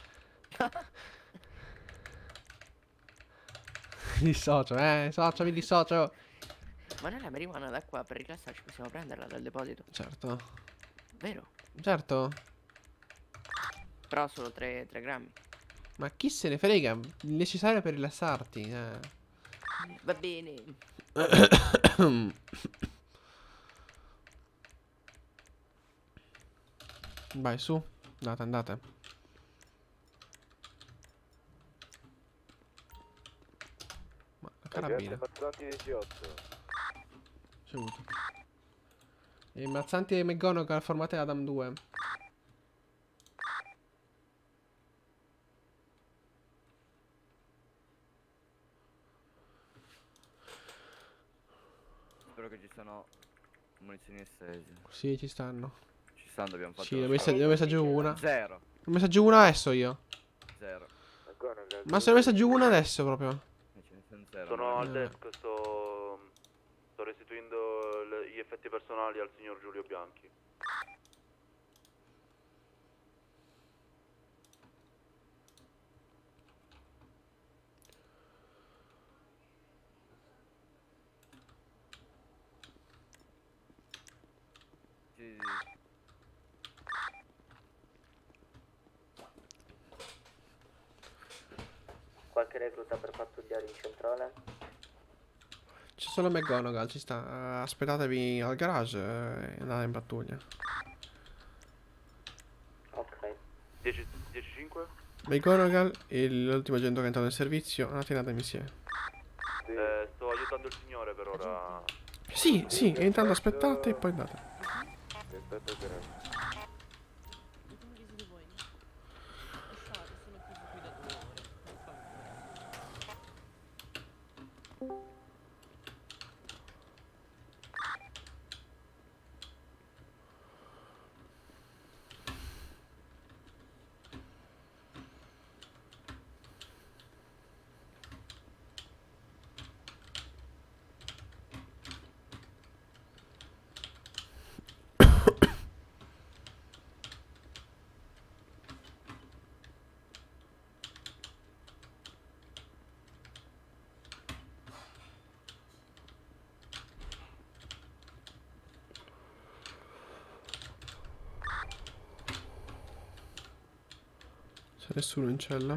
A: Mi dissocio, eh. Socio, mi dissocio.
K: Ma noi la marijuana da qua per rilassarci possiamo prenderla dal deposito?
A: Certo.
K: Vero?
A: Certo.
K: Però solo tre grammi.
A: Ma chi se ne frega? Il necessario per rilassarti. Eh.
K: Va bene.
A: Vai, su. Andate, andate. Ma la carabina.
O: diciotto.
A: Ricevuto. E Mazzanti e McGonagall formate Adam due.
P: Spero che ci siano munizioni estese.
A: Sì, ci stanno.
P: Ci stanno, abbiamo fatto.
A: Sì, ne
P: lo
A: ho messa,
P: scavo.
A: ne ho messa giù una.
P: Zero.
A: Ne ho messa giù una adesso io.
P: Zero.
A: Ma se ne ho messa giù una adesso proprio.
P: E ce ne sono zero.
S: Sono al
A: Eh.
S: desk, sto... sto restituendo le- gli effetti personali al signor Giulio Bianchi.
P: Sì, sì.
B: Qualche recluta per pattugliare in centrale?
A: C'è solo McGonagall, ci sta. Eh, aspettatevi al garage eh, e andate in pattuglia.
B: Ok.
S: dieci cinque?
A: McGonagall e l'ultimo agente che è entrato in servizio. Andate in andate insieme.
S: Eh, sto aiutando il signore per ora.
A: Sì, sì, e intanto aspettate e poi andate. C'è nessuno in cella?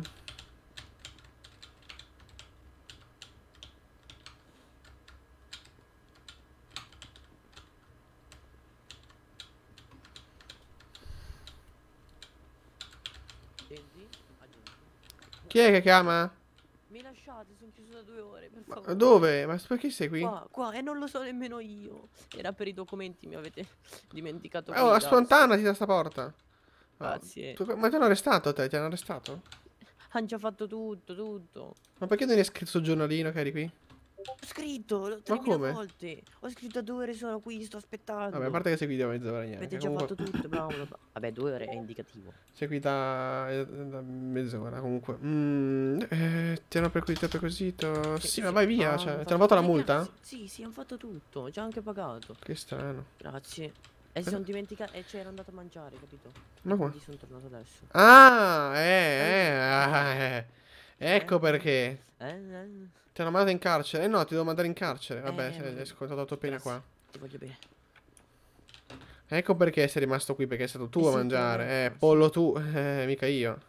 A: Chi è che chiama?
J: Mi lasciate, sono chiuso da due ore, per
A: Ma
J: favore.
A: dove? Ma perché sei qui?
J: Qua, qua, e non lo so nemmeno io. Era per i documenti, mi avete dimenticato.
A: Oh,
J: qui,
A: sprontanati da sta porta. Oh,
J: Grazie.
A: tu- ma ti hanno arrestato te? Ti hanno arrestato?
J: Hanno già fatto tutto, tutto.
A: Ma perché non hai scritto sul giornalino che eri qui?
J: Ho scritto
A: Ma
J: tremila
A: come?
J: volte. Ho scritto due ore sono qui, sto aspettando.
A: Vabbè, a parte che sei qui da mezz'ora niente.
J: Avete già
A: comunque-
J: fatto tutto, bravo, bravo. Vabbè, due ore è indicativo.
A: Sei qui da, eh, da mezz'ora comunque. Mm, eh, ti hanno perquisito perquisito. Sì, ma vai via.
J: Ah,
A: Cioè,
J: hanno
A: ti hanno fatto la
J: fatto-
A: multa?
J: Sì, sì, hanno fatto tutto. Ho già anche pagato.
A: Che strano.
J: Grazie. E si sono dimenticati. E c'era andato a mangiare, capito?
A: Ma come?
J: Quindi sono tornato adesso.
A: Ah, eh, eh, ah, eh. Ecco perché.
J: Eh, eh.
A: Ti hanno mandato in carcere. Eh no, ti devo mandare in carcere. Vabbè,
J: Eh,
A: se-
J: ma-
A: hai scontato la tua pena qua.
J: Ti voglio bene.
A: Ecco perché sei rimasto qui, perché sei stato tu
J: Eh
A: a
J: sì,
A: mangiare.
J: però-
A: Eh, pollo tu, eh, mica io.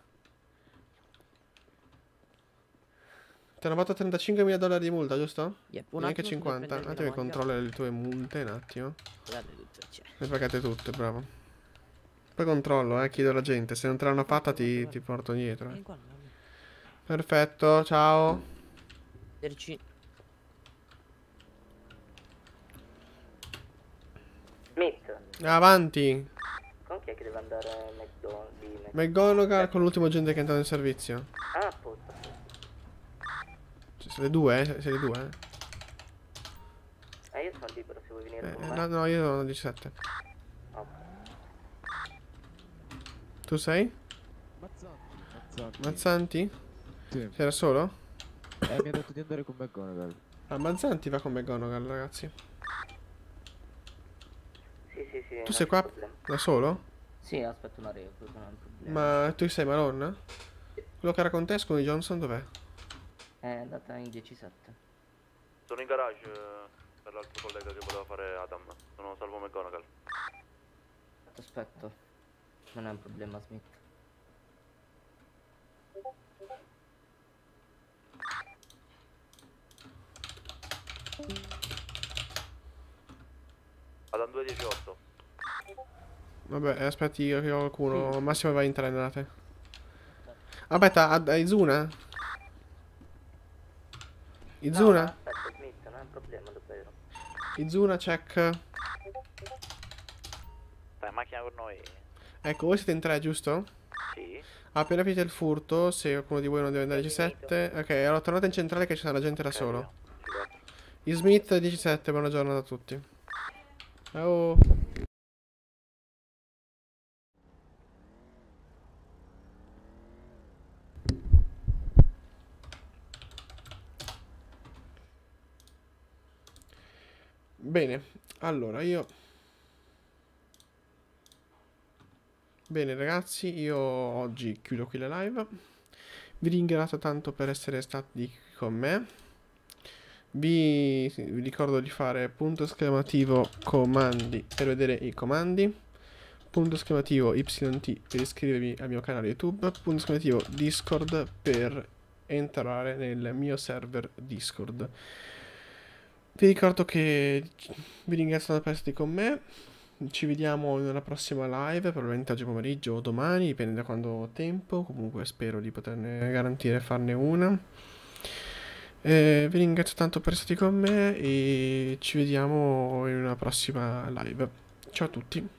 A: Ti hanno fatto trentacinquemila dollari di multa, giusto?
J: Yep, un
A: Neanche
J: attimo, devo
A: cinquanta. Un
J: prendermi
A: attimo
J: la
A: che
J: maglia.
A: controllo le tue multe, un attimo.
J: Guardate tutto, cioè.
A: Le pagate tutte, bravo. Poi controllo, eh, chiedo alla gente. Se non te l'hanno fatta ti, ti porto dietro. eh.
J: Vieni qua, dammi.
A: Perfetto, ciao.
J: Arrivederci.
B: Smith,
A: Avanti.
B: con chi è che deve andare a McDonald's? Di Mc-
A: McGonagall con l'ultimo agente che è entrato in servizio.
B: Ah, appunto.
A: Cioè, siete due, eh? Siete due, eh?
B: Eh, io sono libero se vuoi venire
A: Eh,
B: con me.
A: no, no, io sono diciassette.
B: Ok.
A: Tu sei?
L: Mazzanti.
A: Mazzanti?
L: Sì.
A: Sei da solo?
L: Eh, mi ha detto di andare con McGonagall.
A: Ah, Mazzanti va con McGonagall, ragazzi.
B: Sì, sì, sì.
A: Tu
B: non
A: sei
B: c'è
A: qua
B: problema.
A: da solo?
B: Sì, aspetta una regola, non è un problema.
A: Ma tu sei Malone? Quello che era con te, Sconny Johnson, dov'è?
B: È andata in dieci sette.
S: Sono in garage eh, per l'altro collega che voleva fare Adam. Sono salvo McGonagall.
B: Aspetta. Non è un problema, Smith.
S: Adam due diciotto.
A: Vabbè, aspetti io che ho qualcuno. Massimo vai in tre, andate. Aspetta, ha- hai Izuna? Izuna?
B: No, aspetta, Smith, non è un problema, davvero.
A: Izuna, check.
C: Stai in macchina con noi?
A: Ecco, voi siete in tre, giusto?
C: Sì.
A: Appena finite il furto, se qualcuno di voi non deve andare diciassette. Ok, allora tornate in centrale che ci sarà gente da solo. I Smith diciassette, buona giornata a tutti. Ciao. Bene, allora io... Bene ragazzi, io oggi chiudo qui la live. Vi ringrazio tanto per essere stati con me. Vi, vi ricordo di fare punto esclamativo comandi per vedere i comandi. Punto esclamativo Y T per iscrivervi al mio canale YouTube. Punto esclamativo Discord per entrare nel mio server Discord. Vi ricordo che vi ringrazio per essere stati con me. Ci vediamo nella prossima live, probabilmente oggi pomeriggio o domani, dipende da quando ho tempo. Comunque spero di poterne garantire farne una. Eh, vi ringrazio tanto per essere stati con me e ci vediamo in una prossima live. Ciao a tutti.